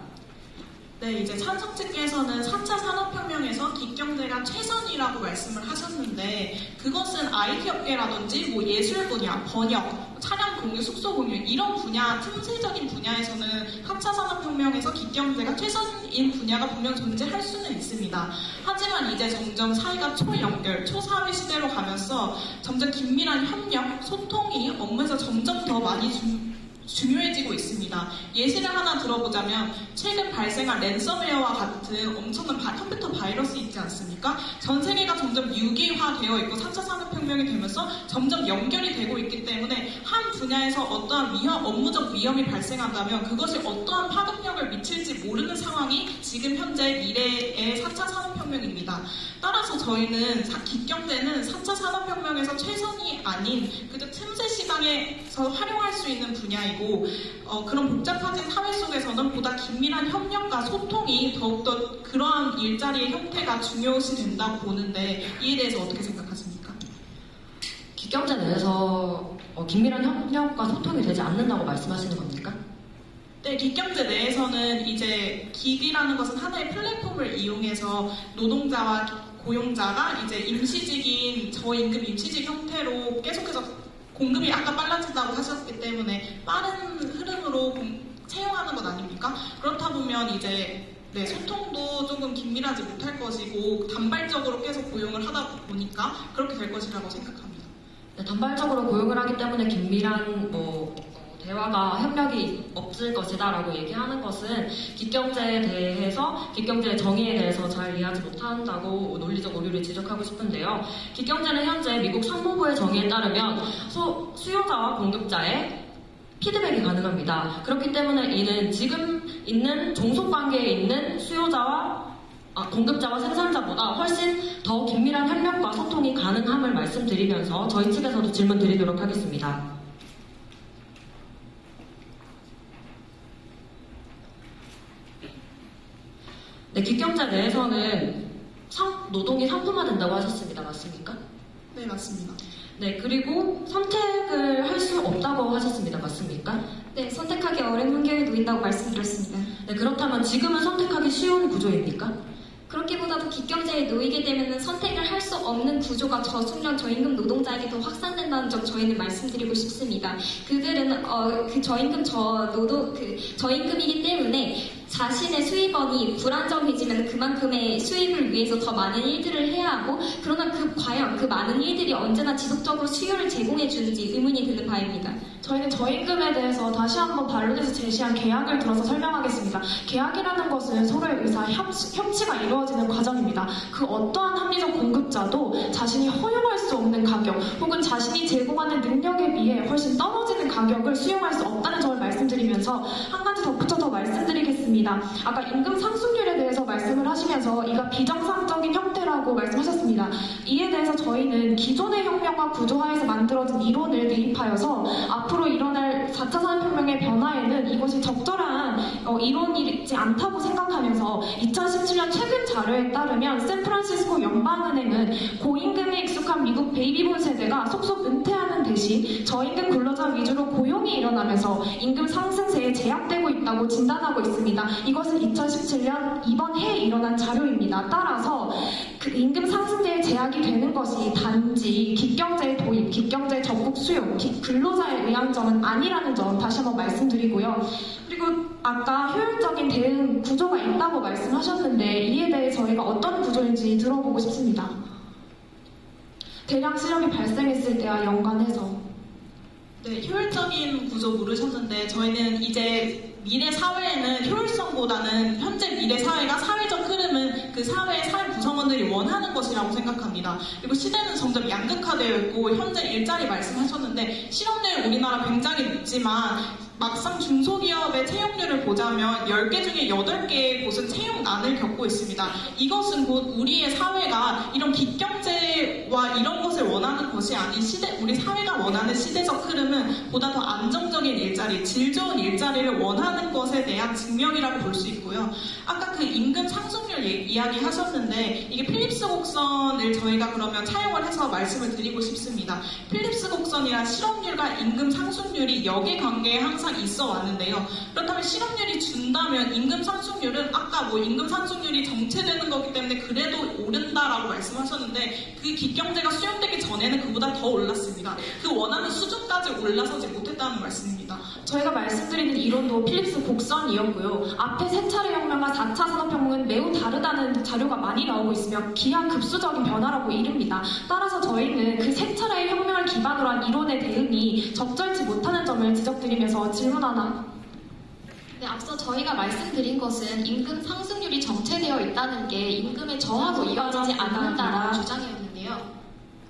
Speaker 3: 네, 이제 찬성 측에서는 사 차 산업혁명에서 깁경제가 최선이라고 말씀을 하셨는데 그것은 아이티 업계라든지 뭐 예술 분야, 번역, 차량 공유, 숙소 공유 이런 분야, 틈새적인 분야에서는 사 차 산업혁명에서 깁경제가 최선인 분야가 분명 존재할 수는 있습니다. 하지만 이제 점점 사회가 초연결, 초사회 시대로 가면서 점점 긴밀한 협력, 소통이 업무에서 점점 더 많이 중 중요해지고 있습니다. 예시를 하나 들어보자면 최근 발생한 랜섬웨어와 같은 엄청난 바, 컴퓨터 바이러스 있지 않습니까? 전 세계가 점점 유기화되어 있고 사 차 산업혁명이 되면서 점점 연결이 되고 있기 때문에 한 분야에서 어떠한 위험, 업무적 위험이 발생한다면 그것이 어떠한 파급력을 미칠지 모르는 상황이 지금 현재 미래의 사 차 산업혁명입니다. 따라서 저희는 깁경제는 사 차 산업혁명에서 최선이 아닌 그저 틈새 시장에서 활용할 수 있는 분야이고 어, 그런 복잡해진 사회 속에서는 보다 긴밀한 협력과 소통이 더욱더 그러한 일자리의 형태가 중요시 된다고 보는데 이에 대해서 어떻게 생각하십니까?
Speaker 5: 깁경제 내에서 어, 긴밀한 협력과 소통이 되지 않는다고 말씀하시는 겁니까?
Speaker 3: 네, 깁경제 내에서는 이제 깁이라는 것은 하나의 플랫폼을 이용해서 노동자와 고용자가 이제 임시직인 저임금 임시직 형태로 계속해서 공급이 아까 빨라진다고 하셨기 때문에 빠른 흐름으로 공, 채용하는 것 아닙니까? 그렇다 보면 이제 네, 소통도 조금 긴밀하지 못할 것이고 단발적으로 계속 고용을 하다 보니까 그렇게 될 것이라고 생각합니다.
Speaker 5: 네, 단발적으로 고용을 하기 때문에 긴밀한 뭐 어, 대화가 협력이 없을 것이다라고 얘기하는 것은 기경제에 대해서 기경제의 정의에 대해서 잘 이해하지 못한다고 논리적 오류를 지적하고 싶은데요. 기경제는 현재 미국 상무부의 정의에 따르면 소, 수요자와 공급자의 피드백이 가능합니다. 그렇기 때문에 이는 지금 있는 종속관계에 있는 수요자와 아, 공급자와 생산자보다 훨씬 더 긴밀한 협력과 소통이 가능함을 말씀드리면서 저희 측에서도 질문 드리도록 하겠습니다. 네, 기경제 내에서는 상, 노동이 상품화된다고 하셨습니다. 맞습니까?
Speaker 3: 네, 맞습니다.
Speaker 5: 네, 그리고 선택을 할 수 없다고 하셨습니다. 맞습니까?
Speaker 4: 네, 선택하기 어려운 환경에 놓인다고 말씀드렸습니다.
Speaker 5: 네, 그렇다면 지금은 선택하기 쉬운 구조입니까?
Speaker 4: 그렇기보다도 기경제에 놓이게 되면 선택을 할 수 없는 구조가 저숙련 저임금 노동자에게 더 확산된다는 점 저희는 말씀드리고 싶습니다. 그들은 어, 그 저임금 저 노동 그 저임금이기 때문에 자신의 수입원이 불안정해지면 그만큼의 수입을 위해서 더 많은 일들을 해야 하고, 그러나 그 과연 그 많은 일들이 언제나 지속적으로 수요를 제공해 주는지 의문이 드는 바입니다.
Speaker 6: 저희는 저임금에 대해서 다시 한번 반론에서 제시한 계약을 들어서 설명하겠습니다. 계약이라는 것은 서로의 의사 협치, 협치가 이루어지는 과정입니다. 그 어떠한 합리적 공급자도 자신이 허용할 수 없는 가격 혹은 자신이 제공하는 능력에 비해 훨씬 떨어지는 가격을 수용할 수 없다는 점을 말씀드리면서 한 가지 덧붙여 더 말씀드리겠습니다. 아까 임금 상승률에 대해서 말씀을 하시면서 이가 비정상적인 형태라고 말씀하셨습니다. 이에 대해서 저희는 기존의 혁명과 구조화에서 만들어진 이론을 대입하여서 앞으로 일어날 사 차 산업혁명의 변화에는 이것이 적절한 어, 이론이지 않다고 생각하면서 이천십칠 년 최근 자료에 따르면 샌프란시스코 연방은행은 고임금에 익숙한 미국 베이비붐 세대가 속속 은퇴하는 대신 저임금 근로자 위주로 고용이 일어나면서 임금 상승세에 제약되고 있다고 진단하고 있습니다. 이것은 이천십칠 년 이번 해에 일어난 자료입니다. 따라서 그 임금 상승세에 제약이 되는 것이 단지 기경제의 도입, 기경제의 적극 수용, 기, 근로자에 의한 점은 아니라는 점 다시 한번 말씀드리고요. 그리고 아까 효율적인 대응 구조가 있다고 말씀하셨는데 이에 대해 저희가 어떤 구조인지 들어보고 싶습니다. 대량 실업이 발생했을 때와 연관해서.
Speaker 3: 네, 효율적인 구조 물으셨는데 저희는 이제 미래 사회에는 효율성보다는 현재 미래 사회가 사회적 흐름은 그 사회의 사회 구성원들이 원하는 것이라고 생각합니다. 그리고 시대는 점점 양극화되어 있고 현재 일자리 말씀하셨는데 실업률 우리나라 굉장히 높지만 막상 중소기업의 채용률을 보자면 열 개 중에 여덟 개의 곳은 채용난을 겪고 있습니다. 이것은 곧 우리의 사회가 이런 기경제와 이런 것을 원하는 것이 아닌 시대, 우리 사회가 원하는 시대적 흐름은 보다 더 안정적인 일자리, 질 좋은 일자리를 원하는 것에 대한 증명이라고 볼 수 있고요. 아까 그 임금 상승률 이야기 하셨는데 이게 필립스 곡선을 저희가 그러면 차용을 해서 말씀을 드리고 싶습니다. 필립스 곡선이란 실업률과 임금 상승률이 역의관계에 항상 있어 왔는데요. 그렇다면 실업률이 준다면 임금 상승률은 아까 뭐 임금 상승률이 정체되는 거기 때문에 그래도 오른다라고 말씀하셨는데 그 기경제가 수용되기 전에는 그보다 더 올랐습니다. 그 원하는 수준까지 올라서지 못했다는 말씀입니다.
Speaker 6: 저희가 말씀드리는 이론도 필립스 곡선이었고요. 앞에 세 차례 혁명과 사 차 산업혁명은 매우 다르다는 자료가 많이 나오고 있으며 기하급수적인 변화라고 이릅니다. 따라서 저희는 그 세 차례의 혁명을 기반으로 한 이론의 대응이 적절치 못하는 점을 지적드리면서 질문 하나.
Speaker 2: 네, 앞서 저희가 말씀드린 것은 임금 상승률이 정체되어 있다는 게 임금의 저하로 이어지지 않는다라는 주장이었는데요.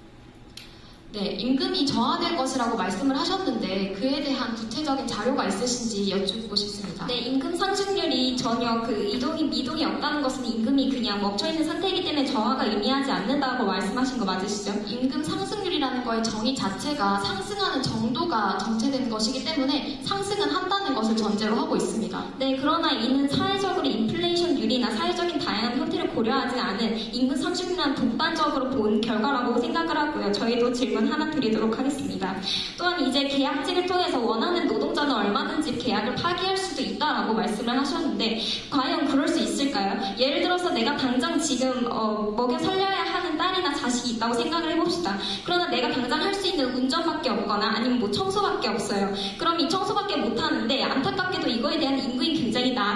Speaker 2: 네, 임금이 저하될 것이라고 말씀을 하셨는데 그에 대한 구체적인 자료가 있으신지 여쭙고 싶습니다.
Speaker 4: 네, 임금 상승률이 전혀 그 이동이 미동이 없다는 것은 임금이 그냥 멈춰있는 상태이기 때문에 저하가 의미하지 않는다고 말씀하신 거 맞으시죠?
Speaker 2: 임금 상승률이라는 거의 정의 자체가 상승하는 정도가 정체된 것이기 때문에 상승은 한다는 것을 전제로 하고 있습니다.
Speaker 4: 네, 그러나 이는 사회적으로 인플레이션율이나 사회적인 다양한 형태를 고려하지 않은 임금 상승률만 독단적으로 본 결과라고 생각을 하고요. 저희도 질문 하나 드리도록 하겠습니다. 또한 이제 계약직을 통해서 원하는 노동자는 얼마든지 계약을 파기할 수도 있다라고 말씀을 하셨는데 과연 그럴 수 있을까요? 예를 들어서 내가 당장 지금 어, 먹여 살려야 하는 딸이나 자식이 있다고 생각을 해봅시다. 그러나 내가 당장 할 수 있는 운전밖에 없거나 아니면 뭐 청소밖에 없어요. 그럼 이 청소밖에 못하는데 안타깝게도 이거에 대한 임금이 굉장히 낮은 상태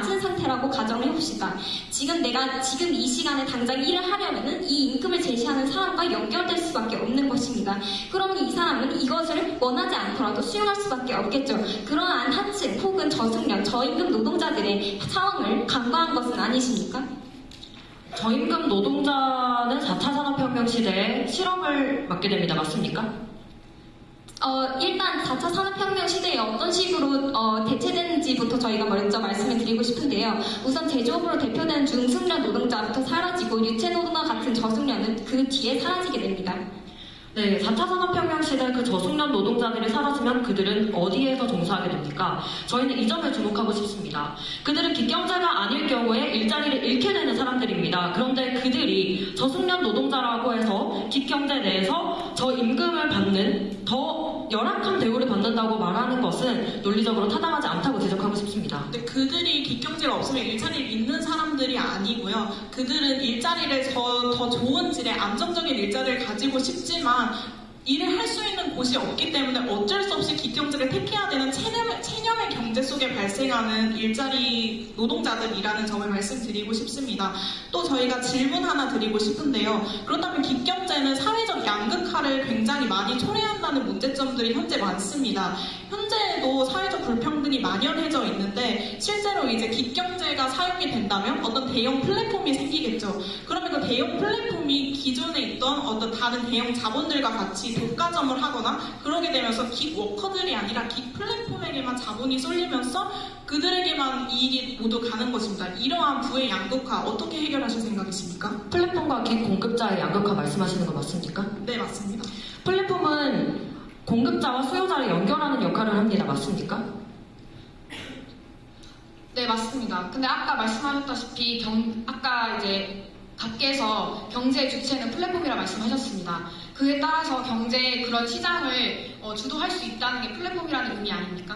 Speaker 4: 상태라고 가정을 해봅시다. 지금 내가 지금 이 시간에 당장 일을 하려면은 이 임금을 제시하는 사람과 연결될 수밖에 없는 것입니다. 그러면 이 사람은 이것을 원하지 않더라도 수용할 수밖에 없겠죠. 그러한 하층 혹은 저숙련, 저임금 노동자들의 상황을 간과한 것은 아니십니까?
Speaker 5: 저임금 노동자는 사 차 산업혁명 시대에 실업을 받게 됩니다. 맞습니까?
Speaker 4: 어, 일단 사 차 산업혁명 시대에 어떤 식으로 어, 대체되는지부터 저희가 먼저 말씀을 드리고 싶은데요. 우선 제조업으로 대표되는 중숙련 노동자부터 사라지고 유체노동과 같은 저숙련은 그 뒤에 사라지게 됩니다.
Speaker 5: 네, 사 차 산업혁명 시대 그 저숙련 노동자들이 사라지면 그들은 어디에서 종사하게 됩니까? 저희는 이 점에 주목하고 싶습니다. 그들은 기경제가 아닐 경우에 일자리를 잃게 되는 사람들입니다. 그런데 그들이 저숙련 노동자라고 해서 기경제 내에서 저 임금을 받는 더 열악한 대우를 받는다고 말하는 것은 논리적으로 타당하지 않다고 지적하고 싶습니다.
Speaker 3: 근데 그들이 기경제가 없으면 일자리를 잃는 사람들이 아니고요. 그들은 일자리를 더, 더 좋은 질의 안정적인 일자리를 가지고 싶지만 일을 할 수 있는 곳이 없기 때문에 어쩔 수 없이 기경제를 택해야 되는 체념의, 체념의 경제 속에 발생하는 일자리 노동자들이라는 점을 말씀드리고 싶습니다. 또 저희가 질문 하나 드리고 싶은데요. 그렇다면 기경제는 사회적 양극화를 굉장히 많이 초래한다는 문제점들이 현재 많습니다. 현재도 사회적 불평등이 만연해져 있는데 실제로 이제 기경제가 사용이 된다면 어떤 대형 플랫폼이 생기겠죠. 그러면 그 대형 플랫폼이 기존에 있던 어떤 다른 대형 자본들과 같이 독과점을 하거나 그러게 되면서 긱워커들이 아니라 긱플랫폼에게만 자본이 쏠리면서 그들에게만 이익이 모두 가는 것입니다. 이러한 부의 양극화 어떻게 해결하실 생각이십니까?
Speaker 5: 플랫폼과 긱공급자의 양극화 말씀하시는 거 맞습니까?
Speaker 3: 네, 맞습니다.
Speaker 5: 플랫폼은 공급자와 수요자를 연결하는 역할을 합니다. 맞습니까?
Speaker 2: 네, 맞습니다. 근데 아까 말씀하셨다시피 경, 아까 이제 밖에서 경제의 주체는 플랫폼이라 말씀하셨습니다. 그에 따라서 경제의 그런 시장을 어, 주도할 수 있다는 게 플랫폼이라는 의미 아닙니까?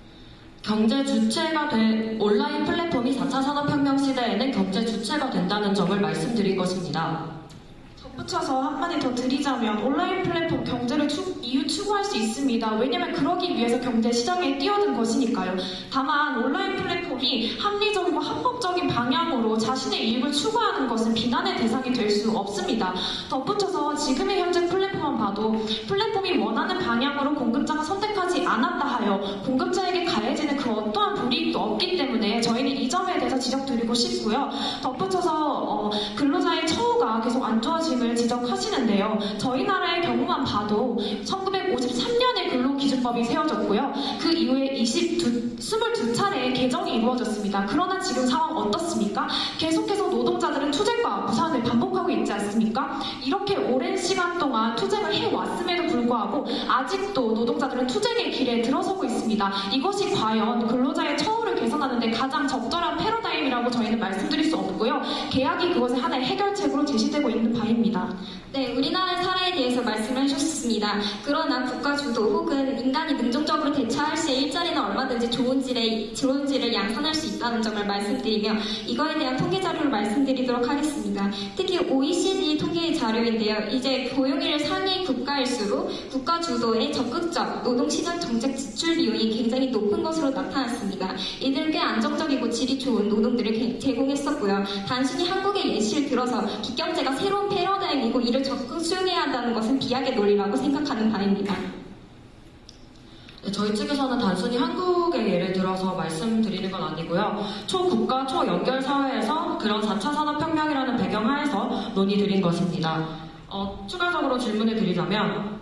Speaker 5: 경제 주체가 된 온라인 플랫폼이 사 차 산업혁명 시대에는 경제 주체가 된다는 점을 말씀드린 것입니다.
Speaker 6: 덧붙여서 한마디 더 드리자면 온라인 플랫폼 경제를 추, 이유 추구할 수 있습니다. 왜냐하면 그러기 위해서 경제 시장에 뛰어든 것이니까요. 다만 온라인 플랫폼이 합리적이고 합법적인 방향으로 자신의 이익을 추구하는 것은 비난의 대상이 될 수 없습니다. 덧붙여서 지금의 현재 플랫폼만 봐도 플랫폼이 원하는 방향으로 공급자가 선택하지 않았다 하여 공급자에게 가해지는 그 어떠한 불이익도 없기 때문에 저희는 이 점에 대해서 지적드리고 싶고요. 덧붙여서 어, 근로자의 처우가 계속 안 좋아지는 지적하시는데요. 저희 나라의 경우만 봐도 천구백오십삼 년에 근로기준법이 세워졌고요. 그 이후에 이십이, 이십이 차례의 개정이 이루어졌습니다. 그러나 지금 상황 어떻습니까? 계속해서 노동자들은 투쟁과 무산을 반복하고 있지 않습니까? 이렇게 오랜 시간 동안 투쟁을 해왔음에도 불구하고 아직도 노동자들은 투쟁의 길에 들어서고 있습니다. 이것이 과연 근로자의 처우를 개선하는 데 가장 적절한 패러다임이라고 저희는 말씀드릴 수 없고요. 계약이 그것의 하나의 해결책으로 제시되고 있는 바입니다.
Speaker 4: 네, 우리나라의 사례에 대해서 말씀을 해주셨습니다. 그러나 국가 주도 혹은 인간이 능동적으로 대처할 시에 일자리는 얼마든지 좋은 질의, 좋은 질을 양산할 수 있다는 점을 말씀드리며 이거에 대한 통계 자료를 말씀드리도록 하겠습니다. 특히 오이시디 통계 자료인데요. 이제 고용률 상위 국가일수록 국가 주도의 적극적 노동시장 정책 지출 비용이 굉장히 높은 것으로 나타났습니다. 이들은 꽤 안정적이고 질이 좋은 노동들을 제공했었고요. 단순히 한국의 예시를 들어서 기경제가 새로운 패러다임이고 이를 적극 수용해야 한다는 것은 비약의 논리라고 생각하는 바입니다.
Speaker 5: 네, 저희 측에서는 단순히 한국의 예를 들어서 말씀드리는 건 아니고요. 초국가, 초연결 사회에서 그런 사 차 산업혁명이라는 배경하에서 논의드린 것입니다. 어, 추가적으로 질문을 드리자면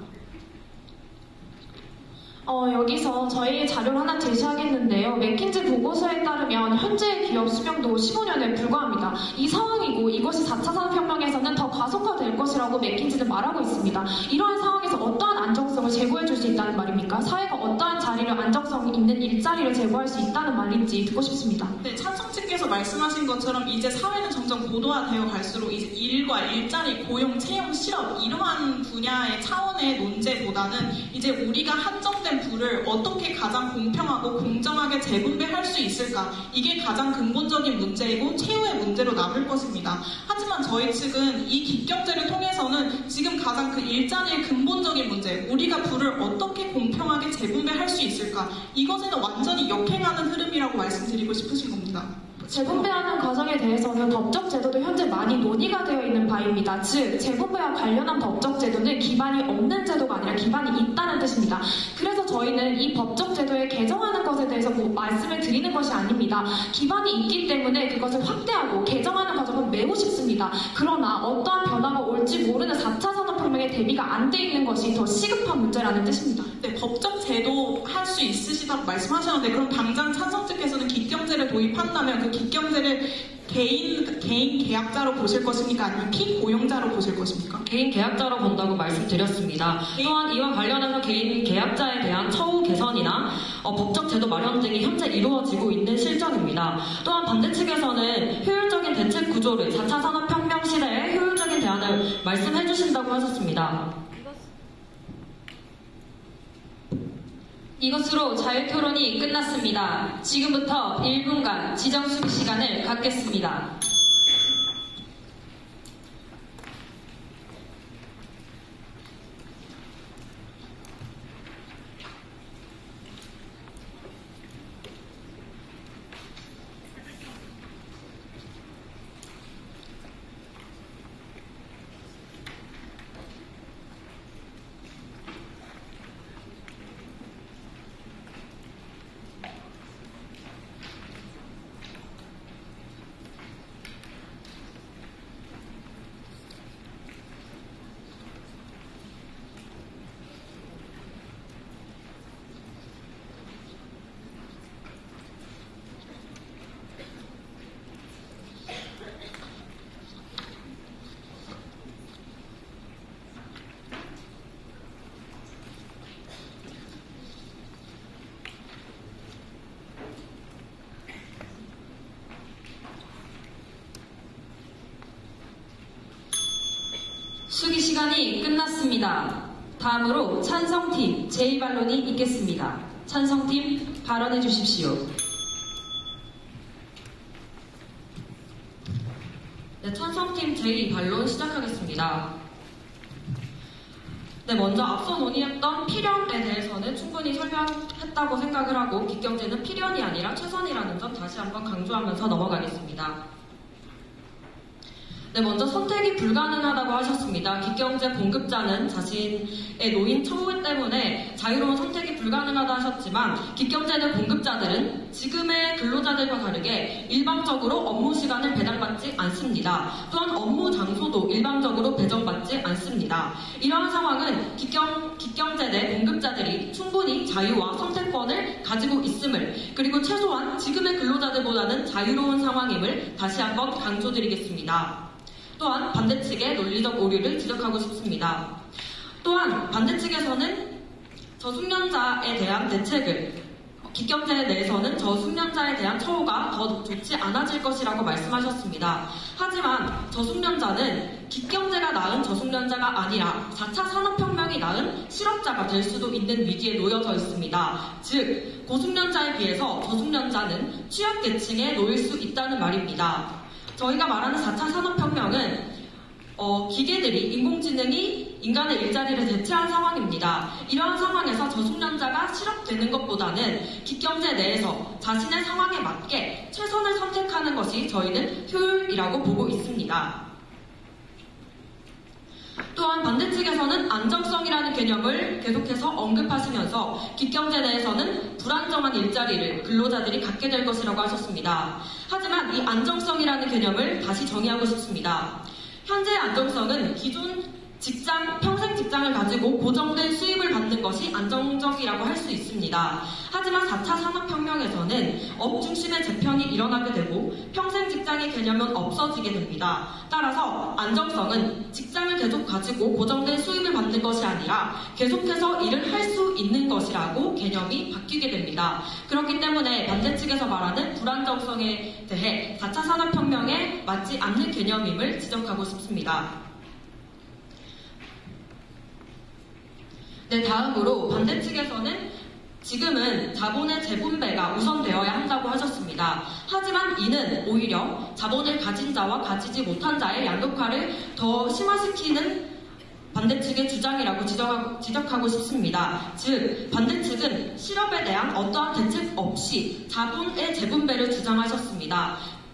Speaker 6: 어, 여기서 저희 자료를 하나 제시하겠는데요. 맥킨지 보고서에 따르면 현재 기업 수명도 십오 년에 불과합니다. 이 상황이고 이것이 사 차 산업혁명에서는 더 가속화될 것이라고 맥킨지는 말하고 있습니다. 이러한 상황에서 어떠한 안정성을 제고해 줄 수 있다는 말입니까? 사회가 어떠한 자리를 안정성 있는 일자리를 제고할 수 있다는 말인지 듣고 싶습니다.
Speaker 3: 네, 찬성 측께서 말씀하신 것처럼 이제 사회는 점점 고도화되어 갈수록 이제 일과 일자리, 고용, 채용, 실업 이러한 분야의 차원의 논제보다는 이제 우리가 한정된 부를 어떻게 가장 공평하고 공정하게 재분배할 수 있을까? 이게 가장 근본적인 문제이고 최후의 문제로 남을 것입니다. 하지만 저희 측은 이 기경제를 통해서는 지금 가장 그 일자리의 근본적인 문제, 우리가 부를 어떻게 공평하게 재분배할 수 있을까? 이것에는 완전히 역행하는 흐름이라고 말씀드리고 싶으신 겁니다.
Speaker 6: 재분배하는 과정에 대해서는 법적 제도도 현재 많이 논의가 되어 있는 바입니다. 즉, 재분배와 관련한 법적 제도는 기반이 없는 제도가 아니라 기반이 있다는 뜻입니다. 그래서 저희는 이 법적 제도에 개정하는 것에 대해서 뭐 말씀을 드리는 것이 아닙니다. 기반이 있기 때문에 그것을 확대하고 개정하는 과정은 매우 쉽습니다. 그러나 어떠한 변화가 올지 모르는 사 차 산업혁명에 대비가 안 돼 있는 것이 더 시급한 문제라는 뜻입니다.
Speaker 3: 네, 법적 제도 할 수 있으시다고 말씀하셨는데 그럼 당장 찬성 측에서는 기경제를 도입한다면 그 기경제를 개인 개인 계약자로 보실 것입니까? 아니면 피고용자로 보실 것입니까?
Speaker 5: 개인 계약자로 본다고 말씀드렸습니다. 또한 이와 관련해서 개인 계약자에 대한 처우 개선이나 어, 법적 제도 마련 등이 현재 이루어지고 있는 실정입니다. 또한 반대 측에서는 효율적인 대책 구조를 사 차 산업혁명 시대에 효율적인 대안을 말씀해 주신다고 하셨습니다.
Speaker 1: 이것으로 자유토론이 끝났습니다. 지금부터 일 분간 지정수기 시간을 갖겠습니다. 수기 시간이 끝났습니다. 다음으로 찬성팀 제이 반론이 있겠습니다. 찬성팀 발언해 주십시오.
Speaker 5: 네, 찬성팀 제이 반론 시작하겠습니다. 네, 먼저 앞서 논의했던 필연에 대해서는 충분히 설명했다고 생각을 하고 기경제는 필연이 아니라 최선이라는 점 다시 한번 강조하면서 넘어가겠습니다. 네, 먼저 선택이 불가능하다고 하셨습니다. 기경제 공급자는 자신의 노인 처우 때문에 자유로운 선택이 불가능하다 하셨지만 기경제는 공급자들은 지금의 근로자들과 다르게 일방적으로 업무 시간을 배당받지 않습니다. 또한 업무 장소도 일방적으로 배정받지 않습니다. 이러한 상황은 기경, 기경제 내 공급자들이 충분히 자유와 선택권을 가지고 있음을 그리고 최소한 지금의 근로자들보다는 자유로운 상황임을 다시 한번 강조드리겠습니다. 또한 반대측의 논리적 오류를 지적하고 싶습니다. 또한 반대측에서는 저숙련자에 대한 대책을 기경제 내에서는 저숙련자에 대한 처우가 더 좋지 않아질 것이라고 말씀하셨습니다. 하지만 저숙련자는 기경제가 낳은 저숙련자가 아니라 사 차 산업혁명이 낳은 실업자가 될 수도 있는 위기에 놓여져 있습니다. 즉, 고숙련자에 비해서 저숙련자는 취약계층에 놓일 수 있다는 말입니다. 저희가 말하는 사 차 산업혁명은 어, 기계들이, 인공지능이 인간의 일자리를 대체한 상황입니다. 이러한 상황에서 저숙련자가 실업되는 것보다는 기경제 내에서 자신의 상황에 맞게 최선을 선택하는 것이 저희는 효율이라고 보고 있습니다. 또한 반대측에서는 안정성이라는 개념을 계속해서 언급하시면서 기경제 내에서는 불안정한 일자리를 근로자들이 갖게 될 것이라고 하셨습니다. 하지만 이 안정성이라는 개념을 다시 정의하고 싶습니다. 현재의 안정성은 기존 직장, 평생 직장을 가지고 고정된 수입을 받는 것이 안정적이라고 할 수 있습니다. 하지만 사 차 산업혁명에서는 업 중심의 재편이 일어나게 되고 평생 직장의 개념은 없어지게 됩니다. 따라서 안정성은 직장을 계속 가지고 고정된 수입을 받는 것이 아니라 계속해서 일을 할 수 있는 것이라고 개념이 바뀌게 됩니다. 그렇기 때문에 반대측에서 말하는 불안정성에 대해 사 차 산업혁명에 맞지 않는 개념임을 지적하고 싶습니다. 네, 다음으로 반대측에서는 지금은 자본의 재분배가 우선되어야 한다고 하셨습니다. 하지만 이는 오히려 자본을 가진 자와 가지지 못한 자의 양극화를 더 심화시키는 반대측의 주장이라고 지적하고, 지적하고 싶습니다. 즉, 반대측은 실업에 대한 어떠한 대책 없이 자본의 재분배를 주장하셨습니다.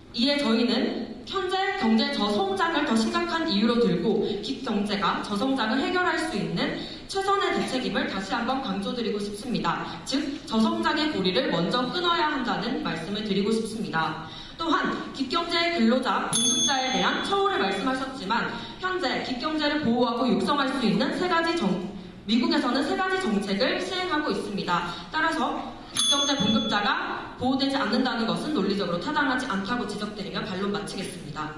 Speaker 5: 이에 저희는 현재 경제 저성장을 더 심각한 이유로 들고 기경제가 저성장을 해결할 수 있는 최선의 대책임을 다시 한번 강조드리고 싶습니다. 즉 저성장의 고리를 먼저 끊어야 한다는 말씀을 드리고 싶습니다. 또한 기경제 근로자, 공급자에 대한 처우를 말씀하셨지만 현재 기경제를 보호하고 육성할 수 있는 세 가지 정, 미국에서는 세 가지 정책을 시행하고 있습니다. 따라서 기경제 공급자가 보호되지 않는다는 것은 논리적으로 타당하지 않다고 지적드리며 반론 마치겠습니다.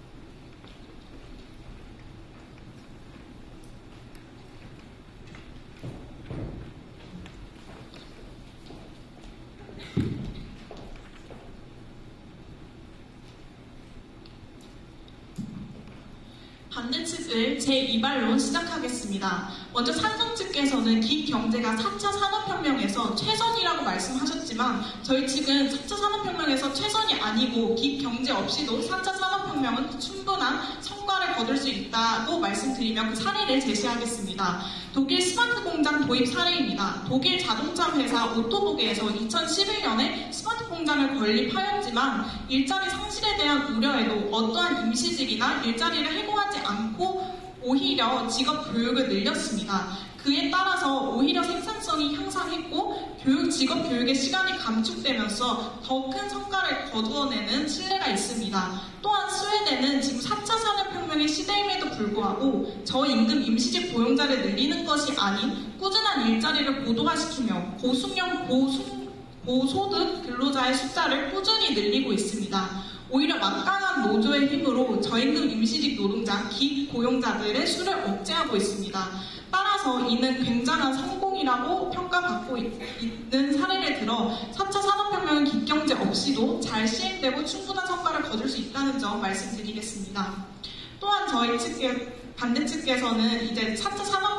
Speaker 3: 반대측을 제이 발론 시작하겠습니다. 먼저 찬성 측께서는 기경제가 사 차 산업혁명에서 최선이라고 말씀하셨지만 저희 측은 사 차 산업혁명에서 최선이 아니고 기경제 없이도 사 차 산업혁명은 충분한 성과를 거둘 수 있다고 말씀드리며 그 사례를 제시하겠습니다. 독일 스마트 공장 도입 사례입니다. 독일 자동차 회사 오토보게에서 이천십일 년에 스마트 공장을 건립하였지만 일자리 상실에 대한 우려에도 어떠한 임시직이나 일자리를 해고하지 않고 오히려 직업 교육을 늘렸습니다. 그에 따라서 오히려 생산성이 향상했고 교육, 직업 교육의 시간이 감축되면서 더 큰 성과를 거두어내는 신뢰가 있습니다. 또한 스웨덴은 지금 사 차 산업혁명의 시대임에도 불구하고 저임금 임시직 고용자를 늘리는 것이 아닌 꾸준한 일자리를 고도화시키며 고숙련, 고숙, 고소득 근로자의 숫자를 꾸준히 늘리고 있습니다. 오히려 막강한 노조의 힘으로 저임금 임시직 노동자, 기고용자들의 수를 억제하고 있습니다. 따라서 이는 굉장한 성공이라고 평가받고 있는 사례를 들어 사 차 산업혁명은 기경제 없이도 잘 시행되고 충분한 성과를 거둘 수 있다는 점 말씀드리겠습니다. 또한 저희 측의 반대 측에서는 이제 사 차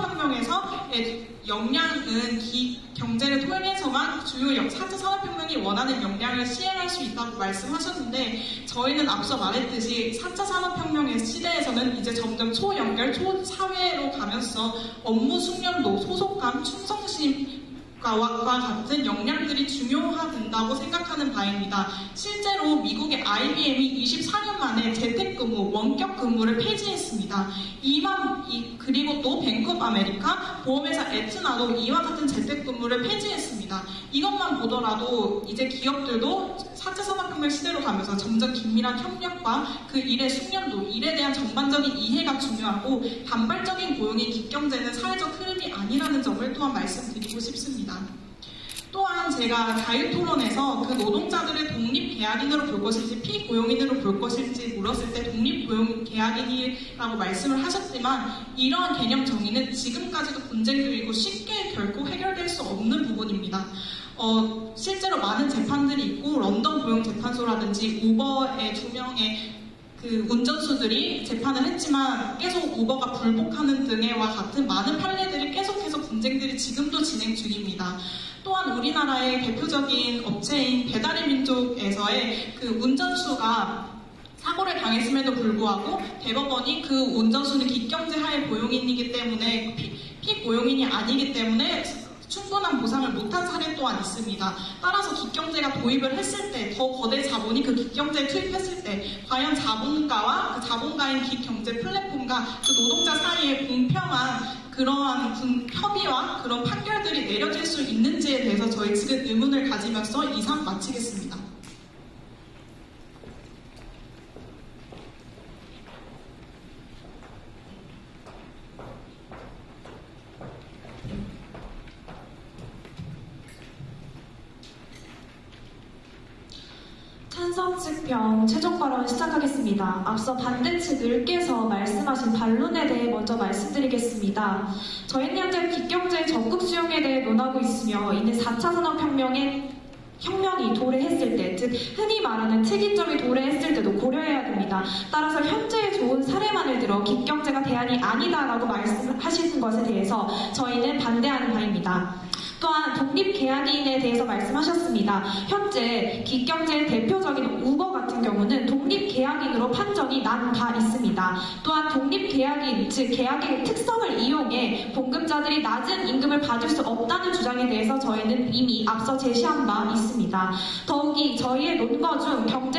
Speaker 3: 산업혁명에서의 역량은 기경제를 통해서만 주요 사 차 산업혁명이 원하는 역량을 시행할 수 있다고 말씀하셨는데 저희는 앞서 말했듯이 사 차 산업혁명의 시대에서는 이제 점점 초연결, 초사회로 가면서 업무 숙련도, 소속감, 충성심 과 같은 역량들이 중요하다고 생각하는 바입니다. 실제로 미국의 아이비엠이 이십사 년 만에 재택근무, 원격 근무를 폐지했습니다. 이와, 이, 그리고 또 뱅크 오브 아메리카, 보험회사 에트나도 이와 같은 재택근무를 폐지했습니다. 이것만 보더라도 이제 기업들도 사 차 산업혁명 시대로 가면서 점점 긴밀한 협력과 그 일의 숙련도, 일에 대한 전반적인 이해가 중요하고 단발적인 고용이 기경제는 사회적 흐름이 아니라는 점을 또한 말씀드리고 싶습니다. 또한 제가 자유토론에서 그 노동자들을 독립계약인으로 볼 것인지 피고용인으로 볼 것인지 물었을 때 독립고용계약인이라고 말씀을 하셨지만 이러한 개념 정의는 지금까지도 분쟁 중이고 쉽게 결코 해결될 수 없는 부분입니다. 어, 실제로 많은 재판들이 있고 런던 고용재판소라든지 우버의 두 명의 그 운전수들이 재판을 했지만 계속 우버가 불복하는 등의와 같은 많은 판례들이 계속해서 분쟁들이 지금도 진행 중입니다. 또한 우리나라의 대표적인 업체인 배달의 민족에서의 그 운전수가 사고를 당했음에도 불구하고 대법원이 그 운전수는 기경제 하에 고용인이기 때문에 피, 피고용인이 아니기 때문에 충분한 보상을 못한 사례 또한 있습니다. 따라서 기경제가 도입을 했을 때, 더 거대 자본이 그 기경제에 투입했을 때 과연 자본가와 그 자본가인 기경제 플랫폼과 그 노동자 사이에 공평한 그러한 분, 협의와 그런 판결들이 내려질 수 있는지에 대해서 저희 측은 의문을 가지면서 이상 마치겠습니다.
Speaker 6: 찬성 측평 최종 발언 시작하겠습니다. 앞서 반대 측을 깨서 말씀하신 반론에 대해 먼저 말씀드리겠습니다. 저희는 현재 기경제 적극 수용에 대해 논하고 있으며 이는 사 차 산업혁명의 혁명이 도래했을 때, 즉 흔히 말하는 특이점이 도래했을 때도 고려해야 됩니다. 따라서 현재의 좋은 사례만을 들어 기경제가 대안이 아니다라고 말씀하시는 것에 대해서 저희는 반대하는 바입니다. 또한 독립계약인에 대해서 말씀하셨습니다. 현재 기경제의 대표적인 우버 같은 경우는 독립계약인으로 판정이 난 바 있습니다. 또한 독립계약인, 즉 계약의 특성을 이용해 봉급자들이 낮은 임금을 받을 수 없다는 주장에 대해서 저희는 이미 앞서 제시한 바 있습니다. 더욱이 저희의 논거 중 경제 성장의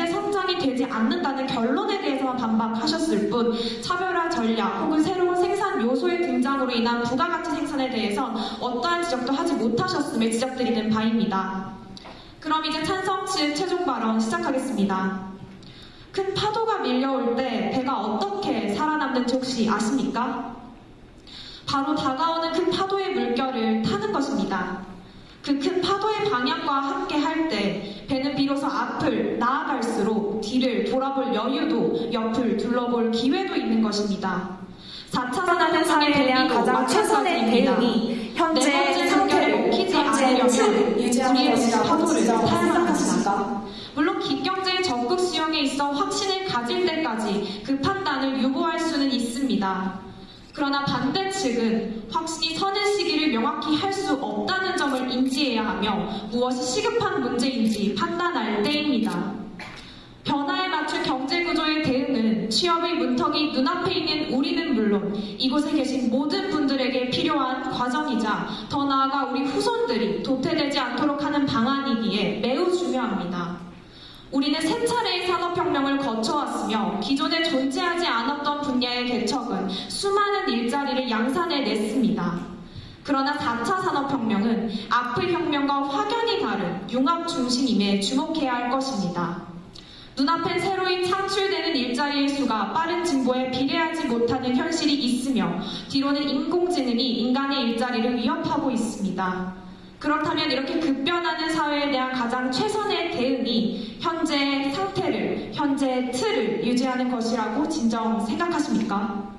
Speaker 6: 해당이 되지 않는다는 결론에 대해서만 반박하셨을 뿐 차별화 전략 혹은 새로운 생산 요소의 등장으로 인한 부가가치 생산에 대해서 어떠한 지적도 하지 못하셨음을 지적드리는 바입니다. 그럼 이제 찬성 측 최종 발언 시작하겠습니다. 큰 파도가 밀려올 때 배가 어떻게 살아남는지 혹시 아십니까? 바로 다가오는 큰 파도의 물결을 타는 것입니다. 그 큰 파도의 방향과 함께 할 때 배는 비로소 앞을 나아갈수록 뒤를 돌아볼 여유도 옆을 둘러볼 기회도 있는 것입니다. 사 차 산업혁명에 대한 가장 최선의 대응이 현재 상태를 먹히지 않으려면 유지하는 것이라고 파도를 타야만 합니다. 물론 기경제의 적극 수용에 있어 확신을 가질 때까지 그 판단을 유보할 수는 있습니다. 그러나 반대 측은 확신이 서는 시기를 명확히 할 수 없다는 점을 인지해야 하며 무엇이 시급한 문제인지 판단할 때입니다. 변화에 맞춘 경제구조의 대응은 취업의 문턱이 눈앞에 있는 우리는 물론 이곳에 계신 모든 분들에게 필요한 과정이자 더 나아가 우리 후손들이 도태되지 않도록 하는 방안이기에 매우 중요합니다. 우리는 세 차례의 산업혁명을 거쳐왔으며 기존에 존재하지 않았던 분야의 개척은 수많은 일자리를 양산해냈습니다. 그러나 사 차 산업혁명은 앞의 혁명과 확연히 다른 융합 중심임에 주목해야 할 것입니다. 눈앞엔 새로이 창출되는 일자리의 수가 빠른 진보에 비례하지 못하는 현실이 있으며 뒤로는 인공지능이 인간의 일자리를 위협하고 있습니다. 그렇다면 이렇게 급변하는 사회에 대한 가장 최선의 대응이 현재의 상태를, 현재의 틀을 유지하는 것이라고 진정 생각하십니까?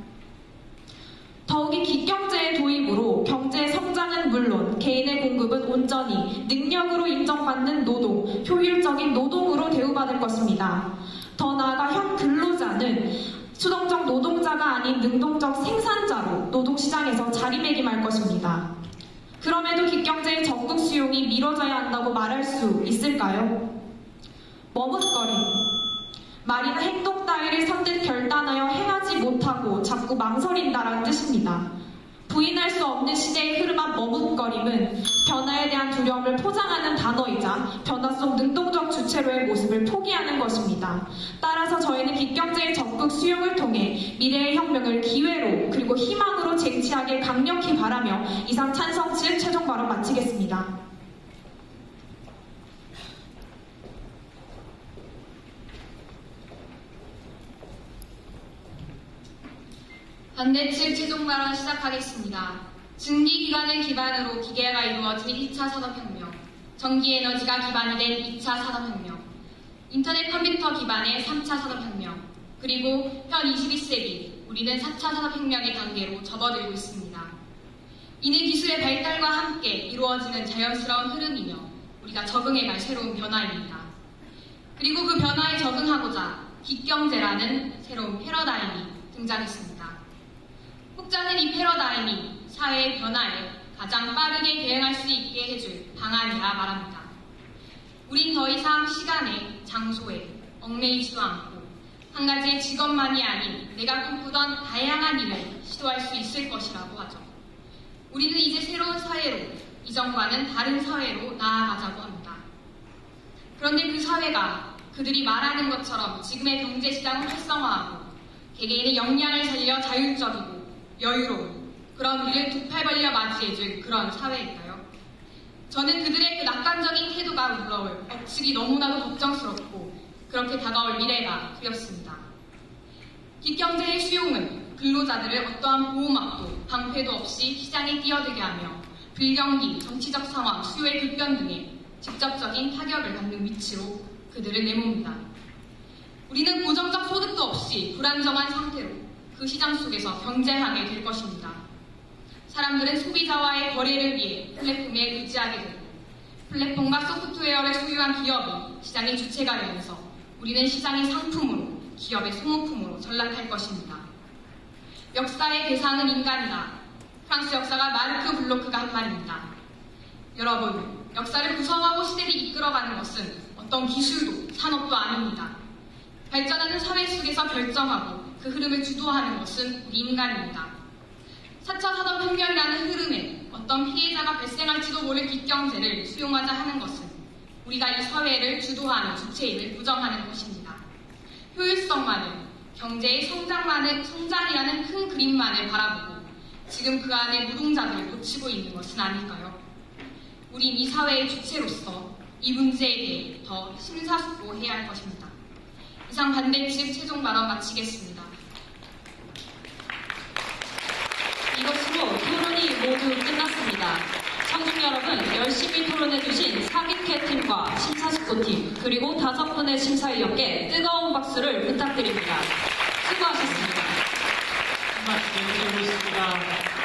Speaker 6: 더욱이 기경제의 도입으로 경제의 성장은 물론 개인의 공급은 온전히 능력으로 인정받는 노동, 효율적인 노동으로 대우받을 것입니다. 더 나아가 현 근로자는 수동적 노동자가 아닌 능동적 생산자로 노동시장에서 자리매김할 것입니다. 그럼에도 기경제의 적극 수용이 미뤄져야 한다고 말할 수 있을까요? 머뭇거림, 말이나 행동 따위를 선뜻 결단하여 행하지 못하고 자꾸 망설인다라는 뜻입니다. 부인할 수 없는 시대의 흐름한 머뭇거림은 변화에 대한 두려움을 포장하는 단어이자 변화 속 능동적 주체로의 모습을 포기하는 것입니다. 따라서 저희는 기경제의 적극 수용을 통해 미래의 혁명을 기회로 그리고 희망으로 쟁취하길 강력히 바라며 이상 찬성 측 최종 발언 마치겠습니다.
Speaker 2: 반대 측 최종 발언 시작하겠습니다. 증기 기관을 기반으로 기계가 이루어진 일 차 산업혁명, 전기 에너지가 기반이 된 이 차 산업혁명, 인터넷 컴퓨터 기반의 삼 차 산업혁명, 그리고 현 이십일 세기 우리는 사 차 산업혁명의 단계로 접어들고 있습니다. 이는 기술의 발달과 함께 이루어지는 자연스러운 흐름이며 우리가 적응해갈 새로운 변화입니다. 그리고 그 변화에 적응하고자 기경제라는 새로운 패러다임이 등장했습니다. 혹자는 이 패러다임이 사회의 변화에 가장 빠르게 대응할 수 있게 해줄 방안이라 말합니다. 우린 더 이상 시간에, 장소에 얽매이지도 않고 한 가지의 직업만이 아닌 내가 꿈꾸던 다양한 일을 시도할 수 있을 것이라고 하죠. 우리는 이제 새로운 사회로, 이전과는 다른 사회로 나아가자고 합니다. 그런데 그 사회가 그들이 말하는 것처럼 지금의 경제시장을 활성화하고 개개인의 역량을 살려 자율적이고 여유로운 그런 우리를 두 팔 벌려 맞이해줄 그런 사회일까요? 저는 그들의 그 낙관적인 태도가 물러올 억측이 너무나도 걱정스럽고 그렇게 다가올 미래가 두렵습니다. 기경제의 수용은 근로자들을 어떠한 보호막도 방패도 없이 시장에 뛰어들게 하며 불경기, 정치적 상황, 수요의 급변 등에 직접적인 타격을 받는 위치로 그들을 내몬니다. 우리는 고정적 소득도 없이 불안정한 상태로 그 시장 속에서 경쟁하게 될 것입니다. 사람들은 소비자와의 거래를 위해 플랫폼에 의지하게 되고 플랫폼과 소프트웨어를 소유한 기업이 시장의 주체가 되면서 우리는 시장의 상품으로 기업의 소모품으로 전락할 것입니다. 역사의 대상은 인간이다. 프랑스 역사가 마르크 블로크가 한 말입니다. 여러분, 역사를 구성하고 시대를 이끌어가는 것은 어떤 기술도 산업도 아닙니다. 발전하는 사회 속에서 결정하고 그 흐름을 주도하는 것은 우리 인간입니다. 사 차 산업혁명이라는 흐름에 어떤 피해자가 발생할지도 모를 기경제를 수용하자 하는 것은 우리가 이 사회를 주도하는 주체임을 부정하는 것입니다.
Speaker 7: 효율성만을, 경제의 성장만을, 성장이라는 큰 그림만을 바라보고 지금 그 안에 노동자들을 놓치고 있는 것은 아닐까요? 우린 이 사회의 주체로서 이 문제에 대해 더 심사숙고해야 할 것입니다. 이상 반대측 최종 발언 마치겠습니다.
Speaker 1: 이것으로 토론이 모두 끝났습니다. 청중 여러분, 열심히 토론해주신 사기캐 팀과 심사숙고팀, 그리고 다섯 분의 심사위원께 뜨거운 박수를 부탁드립니다. 수고하셨습니다.
Speaker 8: 정말 재밌게 보셨습니다.